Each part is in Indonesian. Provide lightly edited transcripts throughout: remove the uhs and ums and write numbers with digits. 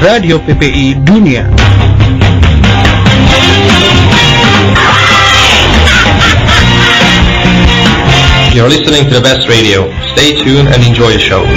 Radio PPI Dunia. You're listening to the best radio. Stay tuned and enjoy the show.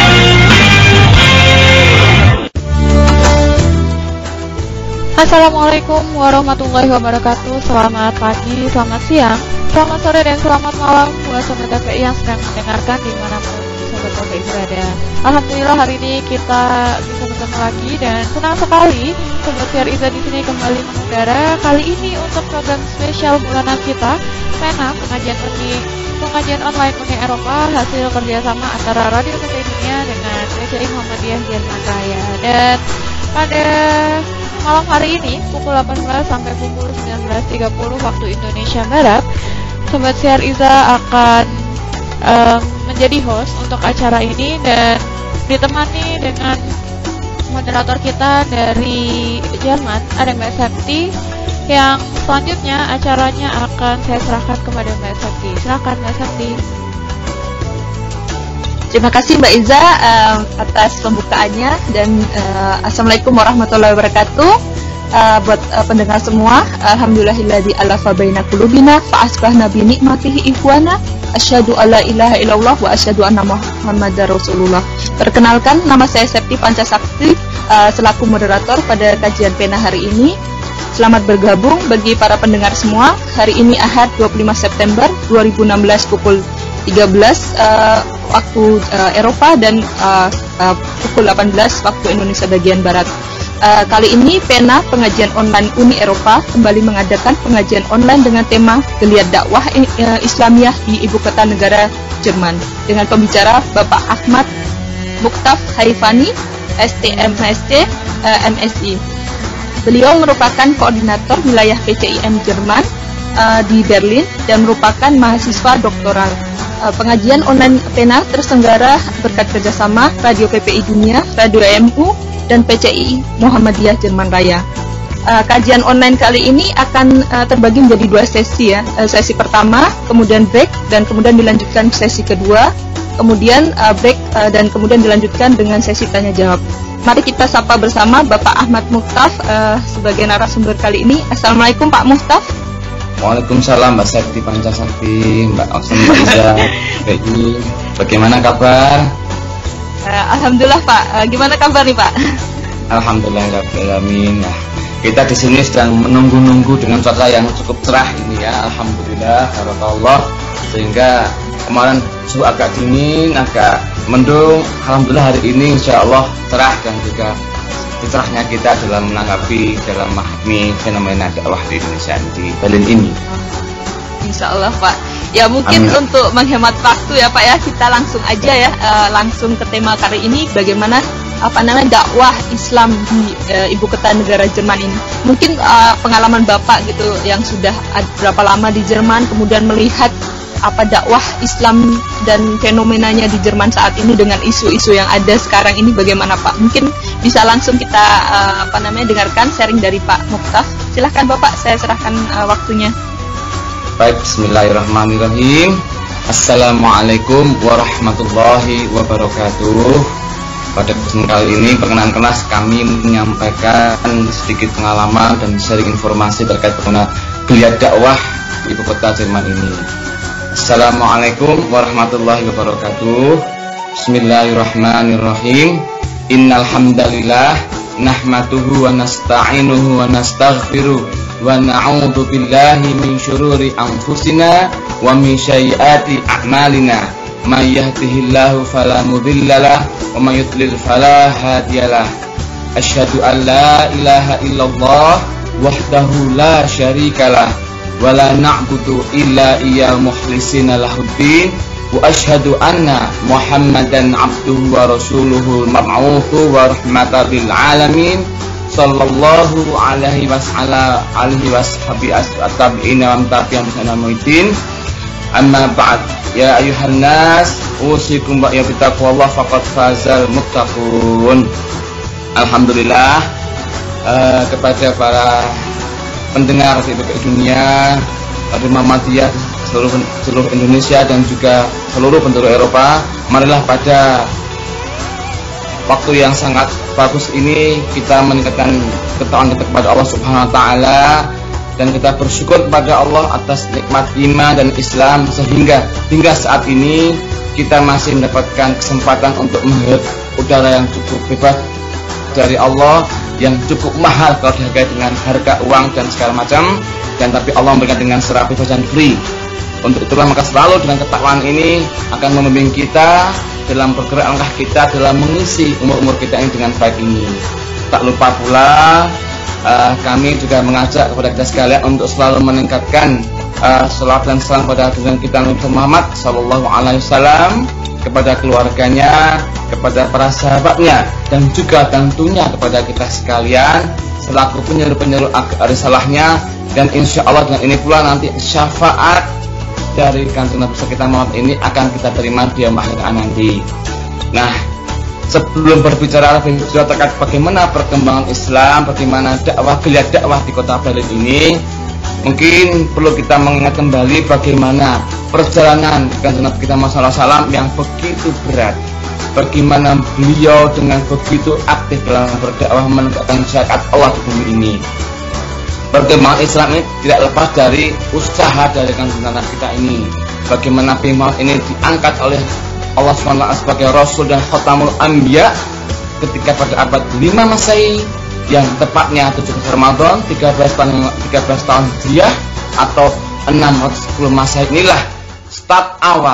Assalamualaikum warahmatullahi wabarakatuh. Selamat pagi, selamat siang, selamat sore, dan selamat malam buat Sobat PPI yang sedang mendengarkan dimanapun Sobat PPI berada. Alhamdulillah hari ini kita bisa bertemu lagi dan senang sekali Sobat Siar Iza di sini kembali mengudara. Kali ini untuk program spesial bulanan kita, PENA, pengajian online Uni Eropa, hasil kerjasama antara Radio PPI Dunia dengan PCI Muhammadiyah Jerman Raya. Dan pada malam hari ini pukul 18 sampai pukul 19.30 waktu Indonesia Barat, Sobat Siar Iza akan menjadi host untuk acara ini dan ditemani dengan moderator kita dari Jerman, ada Mbak Septi, yang selanjutnya acaranya akan saya serahkan kepada Mbak Septi. Silakan Mbak Septi. Terima kasih Mbak Iza atas pembukaannya dan Assalamualaikum warahmatullahi wabarakatuh. Buat pendengar semua, alhamdulillahilladzi alafa baina qulubina fa asbahna bi ni'matihi ikhwana asyhadu alla ilaha illallah wa asyhadu anna muhammadar rasulullah. Perkenalkan, nama saya Septi Pancasakti selaku moderator pada kajian PENA hari ini. Selamat bergabung bagi para pendengar semua. Hari ini Ahad 25 September 2016 pukul 13 waktu Eropa dan pukul 18 waktu Indonesia bagian Barat. Kali ini PENA, pengajian online Uni Eropa, kembali mengadakan pengajian online dengan tema Geliat Dakwah Islamiyah di Ibu Kota Negara Jerman dengan pembicara Bapak Ahmad Muktaf Haifani, STMSC, MSI. Beliau merupakan koordinator wilayah PCIM Jerman di Berlin dan merupakan mahasiswa doktoral. Pengajian online PENA terselenggara berkat kerjasama Radio PPI Dunia, Radio EMU, dan PCI Muhammadiyah Jerman Raya. Kajian online kali ini akan terbagi menjadi dua sesi ya. Sesi pertama, kemudian break, dan kemudian dilanjutkan sesi kedua, kemudian break, dan kemudian dilanjutkan dengan sesi tanya jawab. Mari kita sapa bersama Bapak Ahmad Muktaf sebagai narasumber kali ini. Assalamualaikum Pak Muktaf. Waalaikumsalam Mbak Septi Pancasakti, Mbak Iza, PPI. Bagaimana kabar? Alhamdulillah Pak. Gimana kabar nih Pak? Alhamdulillahirrahmanirrahim. Nah, kita di sini sedang menunggu-nunggu dengan cuaca yang cukup cerah ini ya. Alhamdulillah, barakallah. Sehingga kemarin suhu agak dingin, agak mendung. Alhamdulillah hari ini insya Allah cerah dan juga cerahnya kita dalam menanggapi dalam memahami fenomena dakwah di Indonesia di Berlin ini. Insya Allah Pak. Ya mungkin Amin. Untuk menghemat waktu ya Pak ya, kita langsung aja ya, langsung ke tema kali ini, bagaimana dakwah Islam di Ibu Kota Negara Jerman ini. Mungkin pengalaman Bapak gitu yang sudah berapa lama di Jerman, kemudian melihat dakwah Islam dan fenomenanya di Jerman saat ini dengan isu-isu yang ada sekarang ini bagaimana Pak? Mungkin bisa langsung kita dengarkan sharing dari Pak Muktaf. Silahkan Bapak, saya serahkan waktunya. Baik, bismillahirrahmanirrahim. Assalamualaikum warahmatullahi wabarakatuh. Pada kesempatan kali ini perkenan kelas kami menyampaikan sedikit pengalaman dan sharing informasi terkait dengan geliat dakwah Ibu Kota Jerman ini. Assalamualaikum warahmatullahi wabarakatuh. Bismillahirrahmanirrahim. Innal hamdalillah nahmaduhu wa nasta'inuhu wa nastaghfiruh wa na'udzu billahi min syururi anfusina wa min sayyiati a'malina. May yahdihillahu fala mudhillalah wa may yudlil fala hadiyalah. Asyhadu an la ilaha illallah wahdahu la syarikalah wa la na'budu illa iyya mukhlisina lahuddin wa asyhadu anna Muhammadan abduhu wa rasuluhu mab'utsu wa rahmatan lil alamin sallallahu alaihi wasallam alihi washabi at-tabi'ina wa tabi'in sanamidin. Amma ba'd, ya ayuhan nas usikum wa ya bitaqwallah faqad fazal muttaqun. Alhamdulillah, kepada para pendengar di PPI Dunia, Radio Muhammadiyah seluruh Indonesia dan juga seluruh penjuru Eropa, marilah pada waktu yang sangat bagus ini kita meningkatkan ketakwaan kita kepada Allah Subhanahu wa taala, dan kita bersyukur kepada Allah atas nikmat iman dan Islam sehingga hingga saat ini kita masih mendapatkan kesempatan untuk menghirup udara yang cukup bebas dari Allah, yang cukup mahal kalau dihargai dengan harga uang dan segala macam, dan tapi Allah memberikan dengan secara bebas dan free. Untuk itulah maka selalu dengan ketakwaan ini akan membimbing kita dalam bergerak langkah kita dalam mengisi umur-umur kita ini dengan baik ini. Tak lupa pula kami juga mengajak kepada kita sekalian untuk selalu meningkatkan salawat dan salam pada junjungan kita Nabi Muhammad sallallahu alaihi wasallam, kepada keluarganya, kepada para sahabatnya, dan juga tentunya kepada kita sekalian selaku penyuruh risalahnya. Dan insya Allah dengan ini pula nanti syafaat dari kanjeng Nabi kita Muhammad ini akan kita terima di akhir nanti. Nah, sebelum berbicara lebih jauh terkait bagaimana perkembangan Islam, bagaimana geliat dakwah di kota Berlin ini, mungkin perlu kita mengingat kembali bagaimana perjalanan kanjeng Nabi kita Muhammad SAW yang begitu berat. Bagaimana beliau dengan begitu aktif dalam berdakwah menegakkan syariat Allah di bumi ini. Perkembangan Islam ini tidak lepas dari usaha dari kanjeng Nabi kita ini. Bagaimana Nabi Muhammad ini diangkat oleh Allah SWT sebagai Rasul dan Khatamul Anbiya ketika pada abad 5 Masehi, yang tepatnya 17 Ramadan 13 tahun Hijriah atau 610 Masehi. Inilah start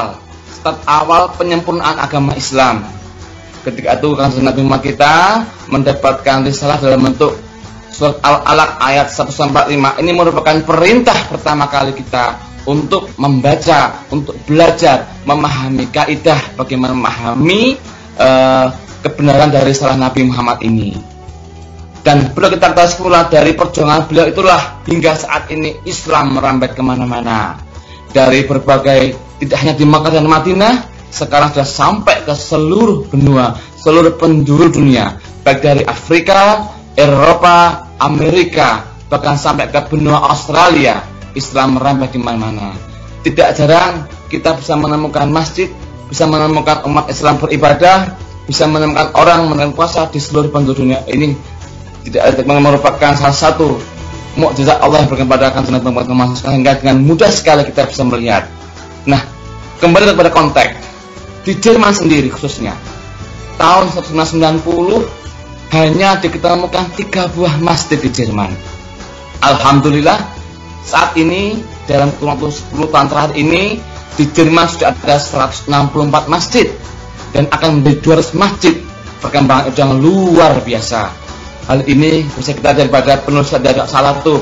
awal penyempurnaan agama Islam. Ketika itu kanjeng Nabi Muhammad kita mendapatkan risalah dalam bentuk Surat Al-Alaq ayat 1-5. Ini merupakan perintah pertama kali kita untuk membaca, untuk belajar, memahami kaidah bagaimana memahami kebenaran dari risalah Nabi Muhammad ini. Dan perlu kita ketahui pula dari perjuangan beliau itulah hingga saat ini Islam merambat kemana-mana. Dari berbagai, tidak hanya di Makkah dan Madinah, sekarang sudah sampai ke seluruh benua, seluruh penjuru dunia, baik dari Afrika, Eropa, Amerika, bahkan sampai ke benua Australia. Islam merambat di mana-mana. Tidak jarang kita bisa menemukan masjid, bisa menemukan umat Islam beribadah, bisa menemukan orang menerima puasa di seluruh penjuru dunia. Ini tidak merupakan salah satu mukjizat Allah yang berikan kepada kanjeng Nabi Muhammad, sehingga dengan mudah sekali kita bisa melihat. Nah, kembali kepada konteks di Jerman sendiri khususnya, tahun 1990 hanya ditemukan 3 buah masjid di Jerman. Alhamdulillah saat ini dalam kurun waktu 10 tahun terakhir ini di Jerman sudah ada 164 masjid dan akan menjadi 200 masjid. Perkembangan itu yang luar biasa. Hal ini bisa kita daripada penulis dari salah satu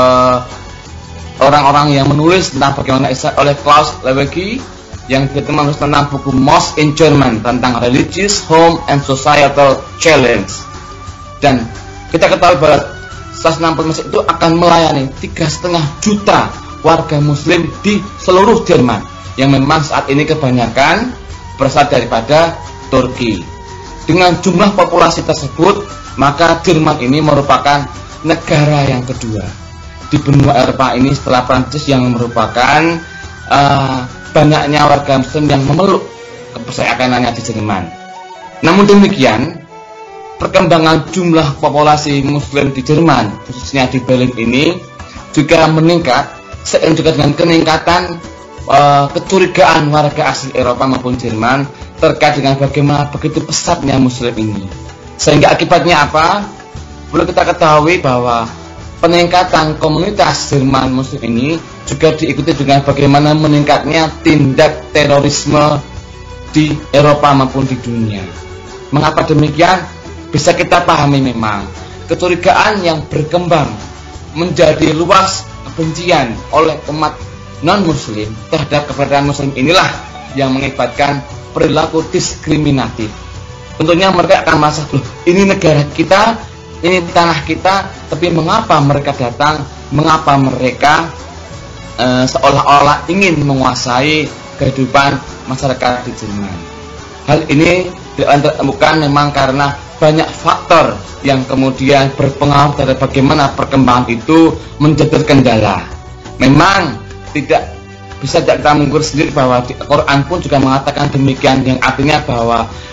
orang-orang yang menulis tentang bagaimana Islam oleh Klaus Lewicki, yang menulis tentang buku Mosque in German tentang Religious, Home and Societal Challenge. Dan kita ketahui bahwa 160 masjid itu akan melayani 3,5 juta warga muslim di seluruh Jerman, yang memang saat ini kebanyakan berasal daripada Turki. Dengan jumlah populasi tersebut, maka Jerman ini merupakan negara yang kedua di benua Eropa ini setelah Prancis, yang merupakan banyaknya warga muslim yang memeluk kepercayaannya di Jerman. Namun demikian, perkembangan jumlah populasi muslim di Jerman, khususnya di Berlin ini juga meningkat, seiring juga dengan peningkatan kecurigaan warga asli Eropa maupun Jerman terkait dengan bagaimana begitu pesatnya muslim ini. Sehingga akibatnya apa? Perlu kita ketahui bahwa peningkatan komunitas Jerman muslim ini juga diikuti dengan bagaimana meningkatnya tindak terorisme di Eropa maupun di dunia. Mengapa demikian? Bisa kita pahami memang kecurigaan yang berkembang menjadi luas kebencian oleh umat non-muslim terhadap keberadaan muslim inilah yang mengakibatkan perilaku diskriminatif. Tentunya mereka akan merasa, ini negara kita, ini tanah kita, tapi mengapa mereka datang, mengapa mereka seolah-olah ingin menguasai kehidupan masyarakat di Jerman. Hal ini ditemukan memang karena banyak faktor yang kemudian berpengaruh terhadap bagaimana perkembangan itu menjadi kendala. Memang tidak bisa kita mengukur sendiri bahwa di Al-Quran pun juga mengatakan demikian, yang artinya bahwa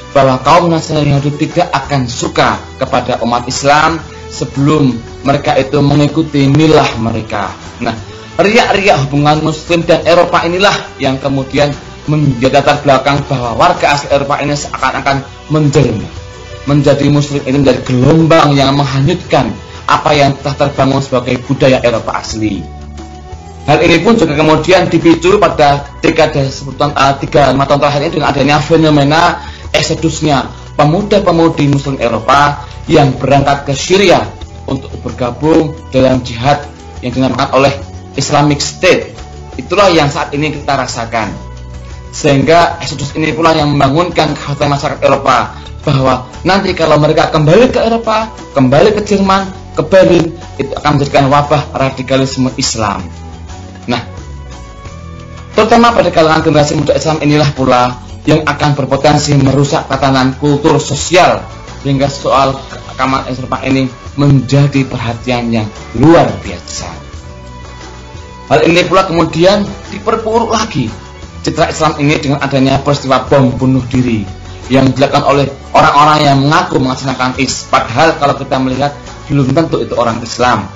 bahwa kaum Nasrani Yahudi tidak akan suka kepada umat Islam sebelum mereka itu mengikuti milah mereka. Nah, riak-riak hubungan Muslim dan Eropa inilah yang kemudian menjadi latar belakang bahwa warga asli Eropa ini seakan-akan menjelma menjadi Muslim ini menjadi gelombang yang menghanyutkan apa yang telah terbangun sebagai budaya Eropa asli. Hal ini pun juga kemudian dipicu pada dekade 3-5 tahun terakhir ini dengan adanya fenomena eksodusnya pemuda-pemudi Muslim Eropa yang berangkat ke Syria untuk bergabung dalam jihad yang dinamakan oleh Islamic State. Itulah yang saat ini kita rasakan. Sehingga eksodus ini pula yang membangunkan kekhawatiran masyarakat Eropa bahwa nanti kalau mereka kembali ke Eropa, kembali ke Jerman, ke Berlin, itu akan menjadikan wabah radikalisme Islam. Nah, terutama pada kalangan generasi muda Islam inilah pula yang akan berpotensi merusak tatanan kultur sosial, sehingga soal keamanan Eropa ini menjadi perhatian yang luar biasa. Hal ini pula kemudian diperburuk lagi citra Islam ini dengan adanya peristiwa bom bunuh diri yang dilakukan oleh orang-orang yang mengaku mengatasnamakan IS, padahal kalau kita melihat belum tentu itu orang Islam.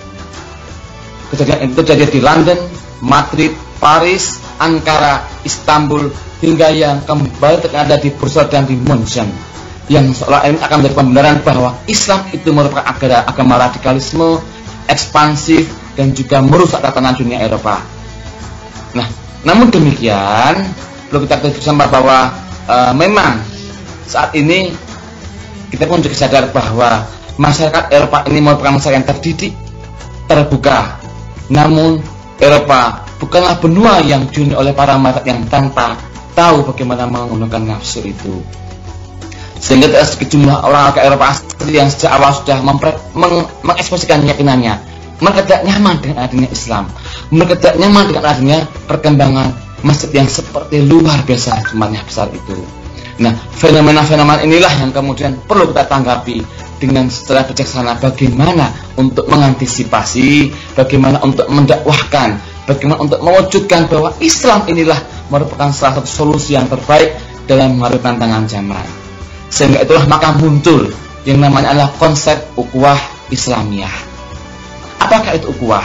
Kejadian itu terjadi di London, Madrid, Paris, Ankara, Istanbul, hingga yang kembali terjadi di Brussels dan di München, yang seolah ini akan menjadi pembenaran bahwa Islam itu merupakan agama radikalisme, ekspansif, dan juga merusak tatanan dunia Eropa. Nah, namun demikian perlu kita bersama bahwa memang saat ini kita pun juga sadar bahwa masyarakat Eropa ini merupakan masyarakat yang terdidik, terbuka. Namun Eropa bukanlah benua yang dihuni oleh para masyarakat yang tanpa tahu bagaimana menggunakan nafsu itu. Sehingga ada sejumlah orang Eropa asli yang sejak awal sudah mengekspresikan keyakinannya. Mereka tidak nyaman dengan adanya Islam. Mereka tidak nyaman dengan adanya perkembangan masjid yang seperti luar biasa jumlahnya besar itu. Nah, fenomena-fenomena inilah yang kemudian perlu kita tanggapi dengan secara bijaksana, bagaimana untuk mengantisipasi, bagaimana untuk mendakwahkan, bagaimana untuk mewujudkan bahwa Islam inilah merupakan salah satu solusi yang terbaik dalam menghadapi tantangan zaman. Sehingga itulah maka muncul yang namanya adalah konsep ukhuwah Islamiyah. Apakah itu ukhuwah?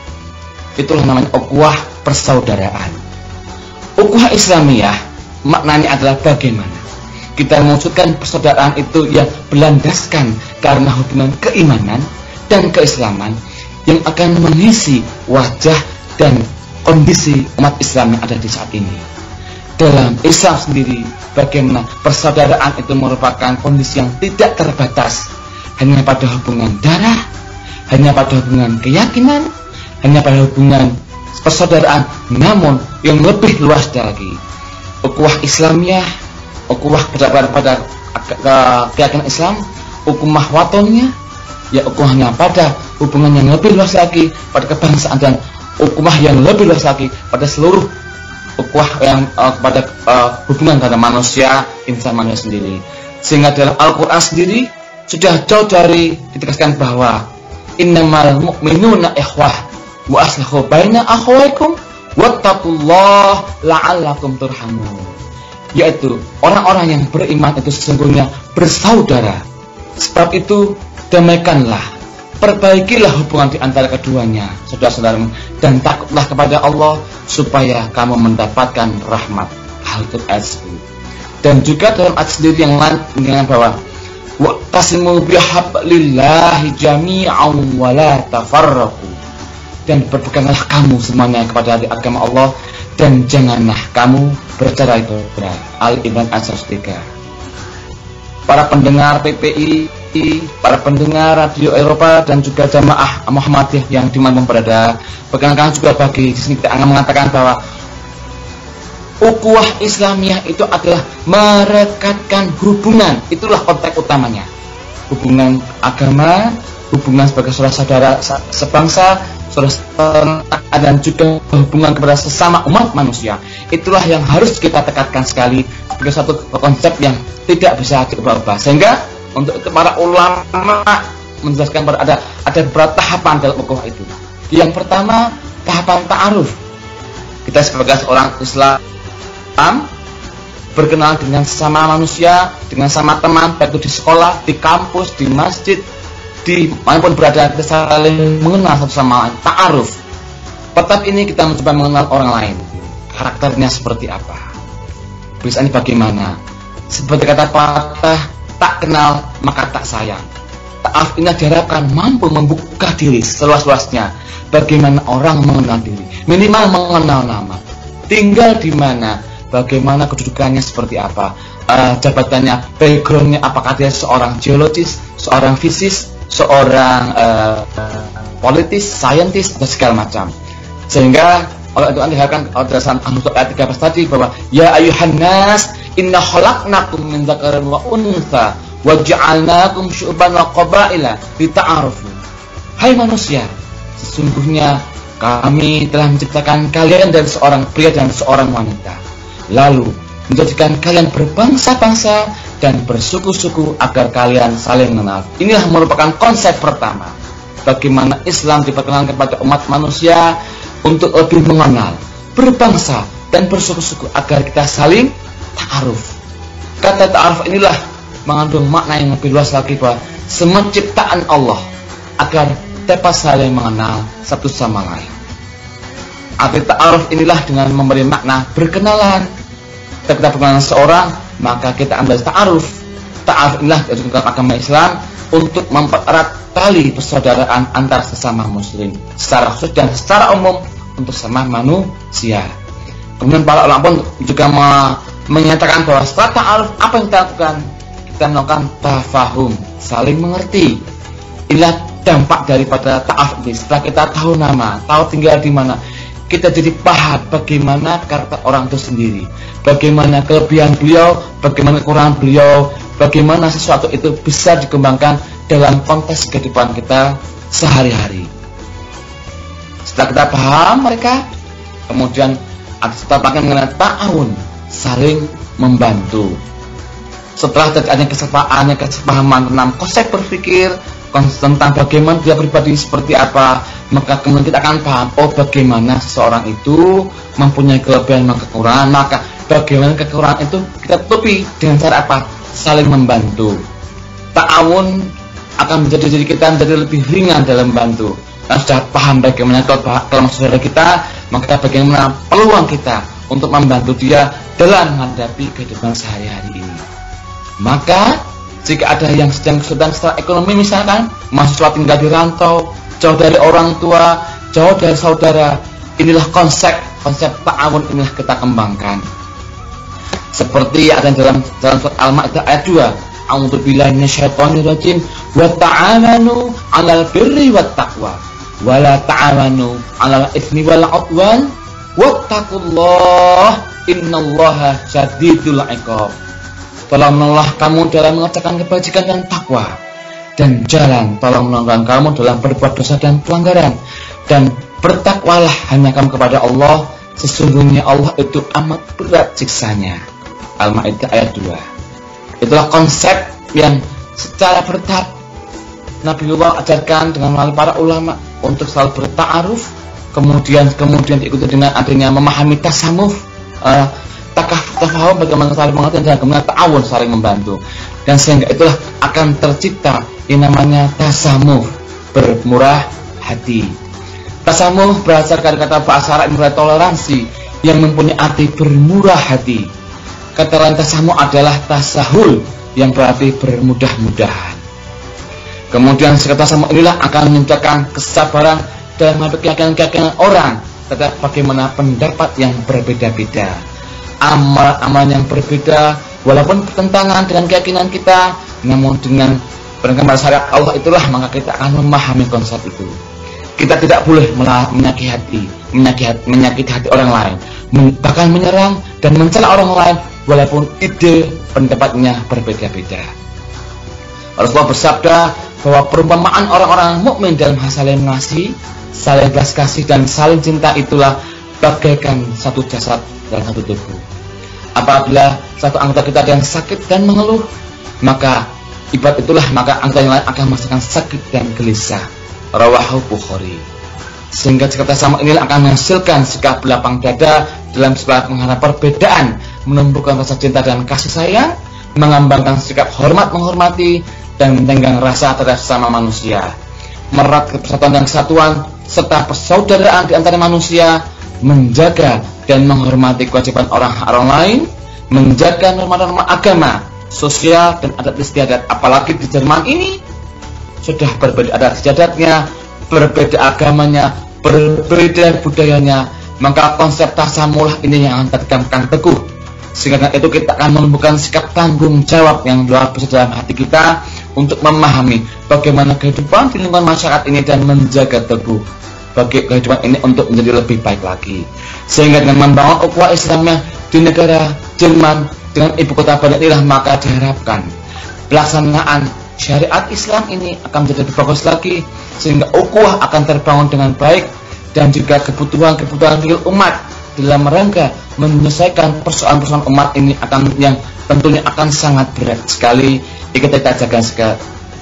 Itulah namanya ukhuwah persaudaraan. Ukhuwah Islamiyah maknanya adalah bagaimana kita mewujudkan persaudaraan itu yang berlandaskan karena hubungan keimanan dan keislaman yang akan mengisi wajah dan kondisi umat Islam yang ada di saat ini. Dalam Islam sendiri, bagaimana persaudaraan itu merupakan kondisi yang tidak terbatas hanya pada hubungan darah, hanya pada hubungan keyakinan, hanya pada hubungan persaudaraan, namun yang lebih luas lagi. Ukhuwah Islamiyah, ukhuwah pada keyakinan Islam, ukhuwah watonnya, ya ukhuwahnya pada hubungan yang lebih luas lagi pada kebangsaan, dan ukhuwah yang lebih luas lagi pada seluruh ukhuwah yang pada hubungan pada manusia, insan manusia sendiri. Sehingga dalam Al-Quran sendiri sudah jauh dari ditegaskan bahwa innamal mu'minuna ikhwah wa aslihu baina akhwaikum wattaqullah la'allakum turhamun, yaitu orang-orang yang beriman itu sesungguhnya bersaudara. Sebab itu damaikanlah, perbaikilah hubungan di antara keduanya, saudara-saudaramu, dan takutlah kepada Allah supaya kamu mendapatkan rahmat. Al-Quran ayat 10. Dan juga dalam ayat sendiri yang lain dengan bahwa wa'tasimu bihablillahi jami'an wa la tafarraqu, dan berpeganglah kamu semuanya kepada agama Allah dan janganlah kamu bercerai-berai. Al-Imran ayat 103. Para pendengar PPI, para pendengar Radio Eropa, dan juga jamaah Muhammadiyah yang dimanapun berada, perkenalkan juga bagi di sini kita akan mengatakan bahwa ukhuwah Islamiyah itu adalah merekatkan hubungan. Itulah konteks utamanya. Hubungan agama, hubungan sebagai saudara-saudara sebangsa, saudara, dan juga hubungan kepada sesama umat manusia. Itulah yang harus kita tekankan sekali sebagai satu konsep yang tidak bisa diubah-ubah. Sehingga untuk itu para ulama menjelaskan bahwa ada beberapa tahapan dalam ukhuwah itu. Yang pertama, tahapan ta'aruf. Kita sebagai seorang Islam berkenalan dengan sesama manusia, dengan sama teman, baik itu di sekolah, di kampus, di masjid, di manapun berada, kita saling mengenal satu sama lain, ta'aruf. Pada ini kita mencoba mengenal orang lain, karakternya seperti apa, biasanya bagaimana. Seperti kata patah, tak kenal maka tak sayang. Ta'aruf ini diharapkan mampu membuka diri seluas-luasnya. Bagaimana orang mengenal diri, minimal mengenal nama, tinggal di mana, bagaimana kedudukannya seperti apa, jabatannya, backgroundnya, apakah dia seorang geologis, seorang fisis, seorang politis, saintis, dan segala macam. Sehingga Allah itu diharapkan dalam ayat 13 tadi bahwa ya ayuhan nas inna khalaqnakum min dzakarin wa untha wa ja'alnakum syu'ban wa qabaila lita'arufu. Hai manusia, sesungguhnya kami telah menciptakan kalian dari seorang pria dan seorang wanita, lalu menjadikan kalian berbangsa-bangsa dan bersuku-suku agar kalian saling mengenal. Inilah merupakan konsep pertama bagaimana Islam diperkenalkan kepada umat manusia untuk lebih mengenal, berbangsa dan bersuku-suku agar kita saling ta'aruf. Kata ta'aruf inilah mengandung makna yang lebih luas lagi bahwa semua ciptaan Allah agar dapat saling mengenal satu sama lain. Arti ta'aruf inilah dengan memberi makna berkenalan. Ketika kita berkenalan seorang, maka kita ambil ta'aruf. Ta'aruf inilah dari agama Islam untuk mempererat tali persaudaraan antar sesama muslim secara khusus dan secara umum untuk sama manusia. Kemudian para ulama pun juga menyatakan bahwa setelah ta'aruf apa yang kita lakukan? Kita melakukan tafahum, saling mengerti. Inilah dampak daripada ta'aruf ini. Setelah kita tahu nama, tahu tinggal di mana, kita jadi paham bagaimana karakter orang itu sendiri, bagaimana kelebihan beliau, bagaimana kekurangan beliau, bagaimana sesuatu itu bisa dikembangkan dalam konteks kehidupan kita sehari-hari. Setelah kita paham mereka, kemudian kita pakai mengenai ta'awun, saling membantu. Setelah terjadinya kesepahaman tentang konsep berpikir, tentang bagaimana dia pribadi seperti apa, maka kemudian kita akan paham, oh bagaimana seseorang itu mempunyai kelebihan dan kekurangan, maka bagaimana kekurangan itu kita tutupi dengan cara apa? Saling membantu. Ta'awun akan menjadi diri kita menjadi lebih ringan dalam membantu. Dan sudah paham bagaimana kelemahan saudara kita, maka bagaimana peluang kita untuk membantu dia dalam menghadapi kehidupan sehari-hari ini. Maka jika ada yang sedang kesulitan secara ekonomi, misalkan mahasiswa tinggal di rantau, jauh dari orang tua, jauh dari saudara, inilah konsep ta'awun inilah kita kembangkan. Seperti ada dalam surat Al-Maidah ayat 2, A'udzubillahi minasyaitonirrajim, wa ta'awanu 'alal birri wat taqwa wa la ta'awanu 'alal itsmi wal 'udwan wattaqullaha innallaha syadidul 'iqab. Tolong menolonglah kamu dalam mengerjakan kebajikan dan takwa, dan tolong menolong kamu dalam berbuat dosa dan pelanggaran, dan bertakwalah hanya kamu kepada Allah, sesungguhnya Allah itu amat berat siksanya. Al-Maidah ayat 2. Itulah konsep yang secara bertahap Nabiullah ajarkan dengan melalui para ulama untuk selalu berta'aruf, kemudian diikuti dengan adanya memahami tasamuf, tafahum, bagaimana saling mengerti, dan kemudian ta'awun, saling membantu. Dan sehingga itulah akan tercipta yang namanya tasamuh, bermurah hati. Tasamuh berasal dari kata bahasa Arab yang toleransi, yang mempunyai arti bermurah hati. Kata lain tasamuh adalah tasahul, yang berarti bermudah-mudahan. Kemudian kata tasamuh inilah akan menciptakan kesabaran dalam menghadapi keyakinan orang terhadap bagaimana pendapat yang berbeda-beda, amalan yang berbeda, walaupun bertentangan dengan keyakinan kita, namun dengan berdasarkan syariat Allah itulah maka kita akan memahami konsep itu. Kita tidak boleh menyakiti hati orang lain, bahkan menyerang dan mencela orang lain walaupun ide pendapatnya berbeda-beda. Rasulullah bersabda bahwa perumpamaan orang-orang mukmin dalam hal saling mengasihi, saling belas kasih dan saling cinta itulah bagaikan satu jasad dan satu tubuh. Apabila satu anggota kita ada yang sakit dan mengeluh, maka ibarat itulah maka anggota yang lain akan merasakan sakit dan gelisah. Rawahu Bukhari. Sehingga kata sama inilah akan menghasilkan sikap lapang dada dalam segala menghadapi perbedaan menumbuhkan rasa cinta dan kasih sayang, mengembangkan sikap hormat menghormati, dan tenggang rasa terhadap sesama manusia, merat persatuan dan kesatuan serta persaudaraan di antara manusia, menjaga dan menghormati kewajiban orang lain, menjaga norma-norma agama, sosial dan adat istiadat. Apalagi di Jerman ini sudah berbeda adat istiadatnya, berbeda agamanya, berbeda budayanya, maka konsep tasamulah ini yang akan kita teguh. Sehingga itu kita akan menumbuhkan sikap tanggung jawab yang luar biasa dalam hati kita untuk memahami bagaimana kehidupan di lingkungan masyarakat ini dan menjaga teguh bagi kehidupan ini untuk menjadi lebih baik lagi. Sehingga dengan membangun ukhuwah Islamiyah di negara Jerman dengan ibu kota Berlin inilah, maka diharapkan pelaksanaan syariat Islam ini akan menjadi lebih bagus lagi, sehingga ukhuwah akan terbangun dengan baik, dan juga kebutuhan real umat dalam rangka menyelesaikan persoalan-persoalan umat ini akan yang tentunya akan sangat berat sekali. Kita jaga sekali.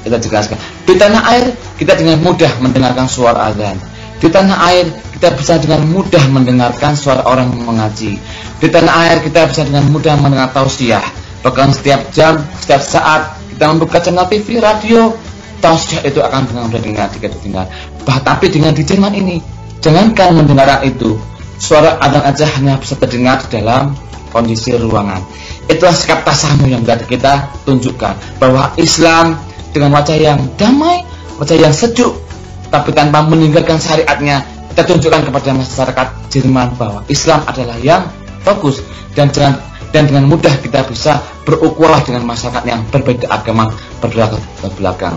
Di tanah air kita dengan mudah mendengarkan suara azan. Di tanah air kita bisa dengan mudah mendengarkan suara orang mengaji. Di tanah air kita bisa dengan mudah mendengar tausiah. Bahkan setiap jam, setiap saat kita membuka channel TV, radio, tausiah itu akan dengan mudah didengar. Tapi dengan di Jerman ini, jangankan mendengarkan itu, suara adzan aja hanya bisa terdengar dalam kondisi ruangan. Itulah sikap tasamu yang kita tunjukkan, bahwa Islam dengan wajah yang damai, wajah yang sejuk, tapi tanpa meninggalkan syariatnya, kita tunjukkan kepada masyarakat Jerman bahwa Islam adalah yang bagus, dan dengan mudah kita bisa berukhuwah dengan masyarakat yang berbeda agama, berbeda belakang.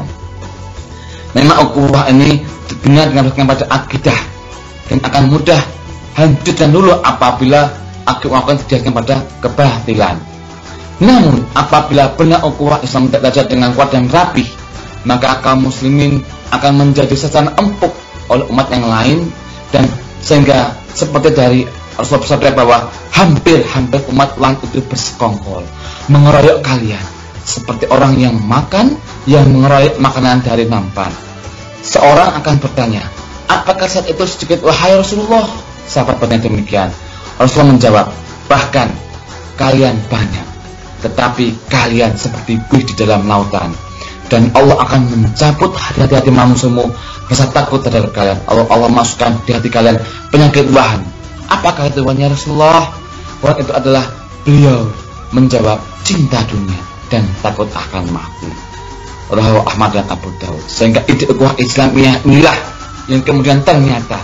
Memang ukhuwah ini dengan pada akidah, dan akan mudah hancur dan luluh apabila akidah didasarkan pada kebatilan. Namun apabila benar ukhuwah Islam terjaga dengan kuat dan rapih, maka kaum muslimin akan menjadi sasaran empuk oleh umat yang lain, dan sehingga seperti dari Rasulullah bersabda bahwa hampir umat lain itu bersekongkol mengeroyok kalian seperti orang yang mengeroyok makanan dari nampan. Seorang akan bertanya, apakah saat itu sedikit wahai Rasulullah? Sahabat bertanya demikian. Rasulullah menjawab, bahkan kalian banyak, tetapi kalian seperti buih di dalam lautan, dan Allah akan mencabut hati-hati manusiamu rasa takut terhadap kalian. Allah masukkan di hati kalian penyakit wahan. Apakah itu wahannya Rasulullah? Wahan itu adalah beliau menjawab cinta dunia dan takut akan mati. Rawahu Ahmad dan Abu Daud. Sehingga ide ukhuwah Islamiyah inilah yang kemudian ternyata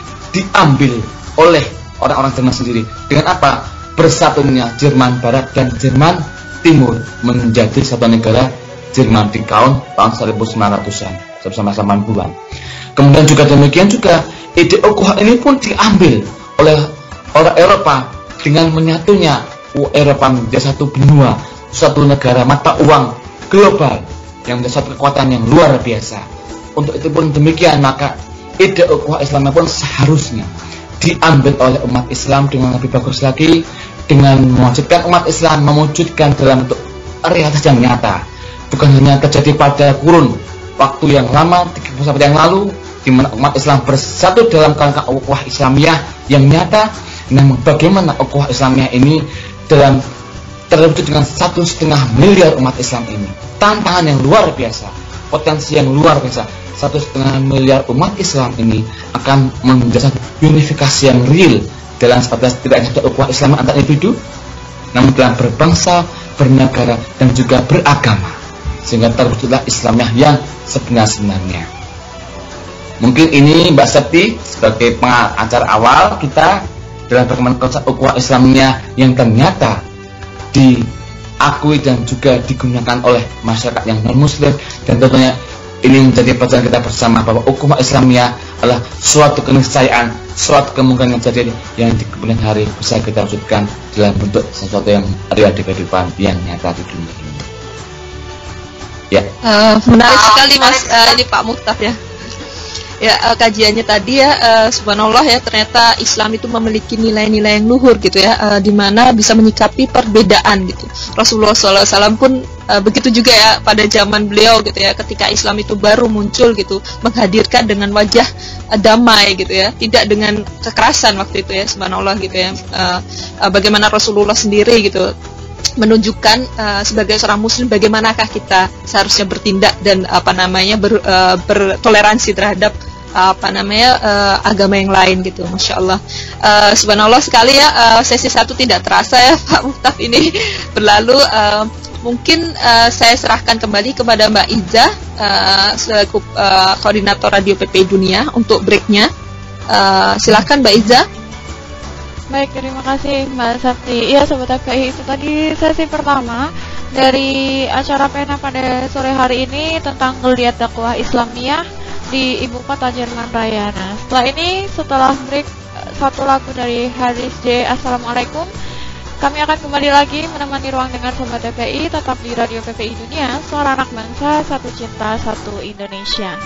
diambil oleh orang-orang Jerman sendiri. Dengan apa? Bersatunya Jerman Barat dan Jerman Timur menjadi satu negara Jerman di tahun 1900-an, 1980-an. Kemudian juga demikian juga ide ukhuwah ini pun diambil oleh orang Eropa dengan menyatunya Eropa menjadi satu benua, suatu negara mata uang global yang menjadi satu kekuatan yang luar biasa. Untuk itu pun demikian, maka ide ukhuwah Islam pun seharusnya diambil oleh umat Islam dengan lebih bagus lagi, dengan mewujudkan umat Islam mewujudkan dalam bentuk realitas yang nyata, bukan hanya terjadi pada kurun waktu yang lama 30 tahun yang lalu, di mana umat Islam bersatu dalam kerangka ukhuwah Islamiyah yang nyata. Namun bagaimana ukhuwah Islamiyah ini dalam terwujud dengan 1,5 miliar umat Islam ini, tantangan yang luar biasa, potensi yang luar biasa. 1,5 miliar umat Islam ini akan menjadi unifikasi yang real dalam sebatas tidak hanya ukhuwah Islam antar individu, namun dalam berbangsa, bernegara, dan juga beragama, sehingga terwujudlah Islamiyah yang sebenarnya. Mungkin ini Mbak Septi sebagai pengacara awal kita dalam bagaimana konsep ukhuwah Islamiyah yang ternyata diakui dan juga digunakan oleh masyarakat yang non-muslim, dan tentunya ini menjadi pelajaran kita bersama bahwa ukhuwah Islamiyah adalah suatu keniscayaan, suatu kemungkinan yang terjadi yang di kemudian hari bisa kita wujudkan dalam bentuk sesuatu yang real di kehidupan yang nyata di dunia ini. Ya. Menarik sekali Mas ini Pak Muftaf ya. Ya, kajiannya tadi ya, subhanallah ya, ternyata Islam itu memiliki nilai-nilai yang luhur gitu ya, di mana bisa menyikapi perbedaan gitu. Rasulullah SAW pun begitu juga ya pada zaman beliau gitu ya, ketika Islam itu baru muncul gitu, menghadirkan dengan wajah damai gitu ya, tidak dengan kekerasan waktu itu ya, subhanallah gitu ya. Bagaimana Rasulullah sendiri gitu menunjukkan sebagai seorang muslim bagaimanakah kita seharusnya bertindak dan bertoleransi terhadap agama yang lain gitu. Masya Allah, subhanallah sekali ya. Sesi 1 tidak terasa ya Pak Muftaf ini berlalu. Mungkin saya serahkan kembali kepada Mbak Iza selaku koordinator Radio PPI Dunia untuk breaknya. Silakan Mbak Iza. Baik, terima kasih Mbak Sakti. Iya Sobat PPI, itu tadi sesi pertama dari acara Pena pada sore hari ini tentang geliat dakwah Islamiyah di ibu kota Jerman Raya. Nah, setelah break satu lagu dari Haris J, Assalamualaikum. Kami akan kembali lagi menemani ruang dengar Sobat PPI tetap di Radio PPI Dunia, suara anak bangsa, satu cinta, satu Indonesia.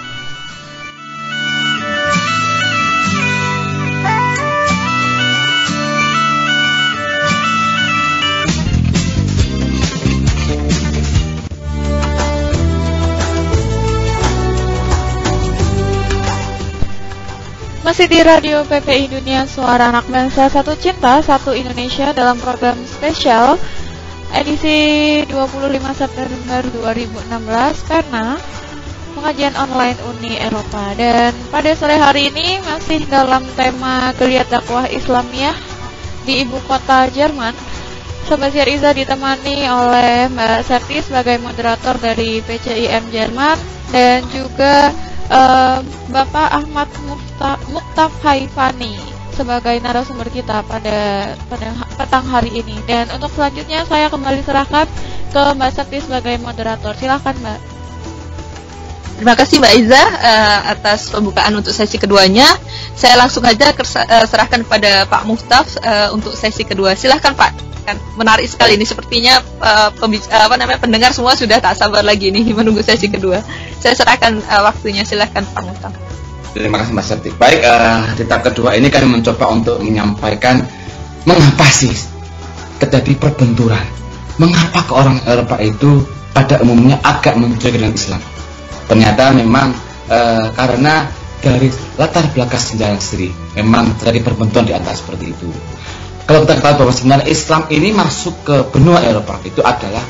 Masih di Radio PPI Dunia, suara anak bangsa, satu cinta, satu Indonesia dalam program spesial edisi 25 September 2016 karena pengajian online Uni Eropa. Dan pada sore hari ini masih dalam tema geliat dakwah Islamiyah di ibu kota Jerman. Sobat Siar Iza ditemani oleh Mbak Septi sebagai moderator dari PCIM Jerman dan juga Bapak Ahmad Muktaf Haifani sebagai narasumber kita pada petang hari ini. Dan untuk selanjutnya saya kembali serahkan ke Mbak Sakti sebagai moderator. Silakan Mbak. Terima kasih Mbak Iza atas pembukaan untuk sesi keduanya. Saya langsung aja serahkan kepada Pak Muktaf untuk sesi kedua. Silakan Pak. Menarik sekali ini, sepertinya pendengar semua sudah tak sabar lagi nih menunggu sesi kedua. Saya serahkan waktunya, silahkan Pak Muftaf. Terima kasih Mas Serti. Baik, di tahap kedua ini kami mencoba untuk menyampaikan mengapa sih terjadi perbenturan, mengapa ke orang Eropa itu pada umumnya agak mencurigai dengan Islam. Ternyata memang karena dari latar belakang sejarah sendiri memang terjadi perbenturan di antara seperti itu. Kalau kita ketahui bahwa sebenarnya Islam ini masuk ke benua Eropa itu adalah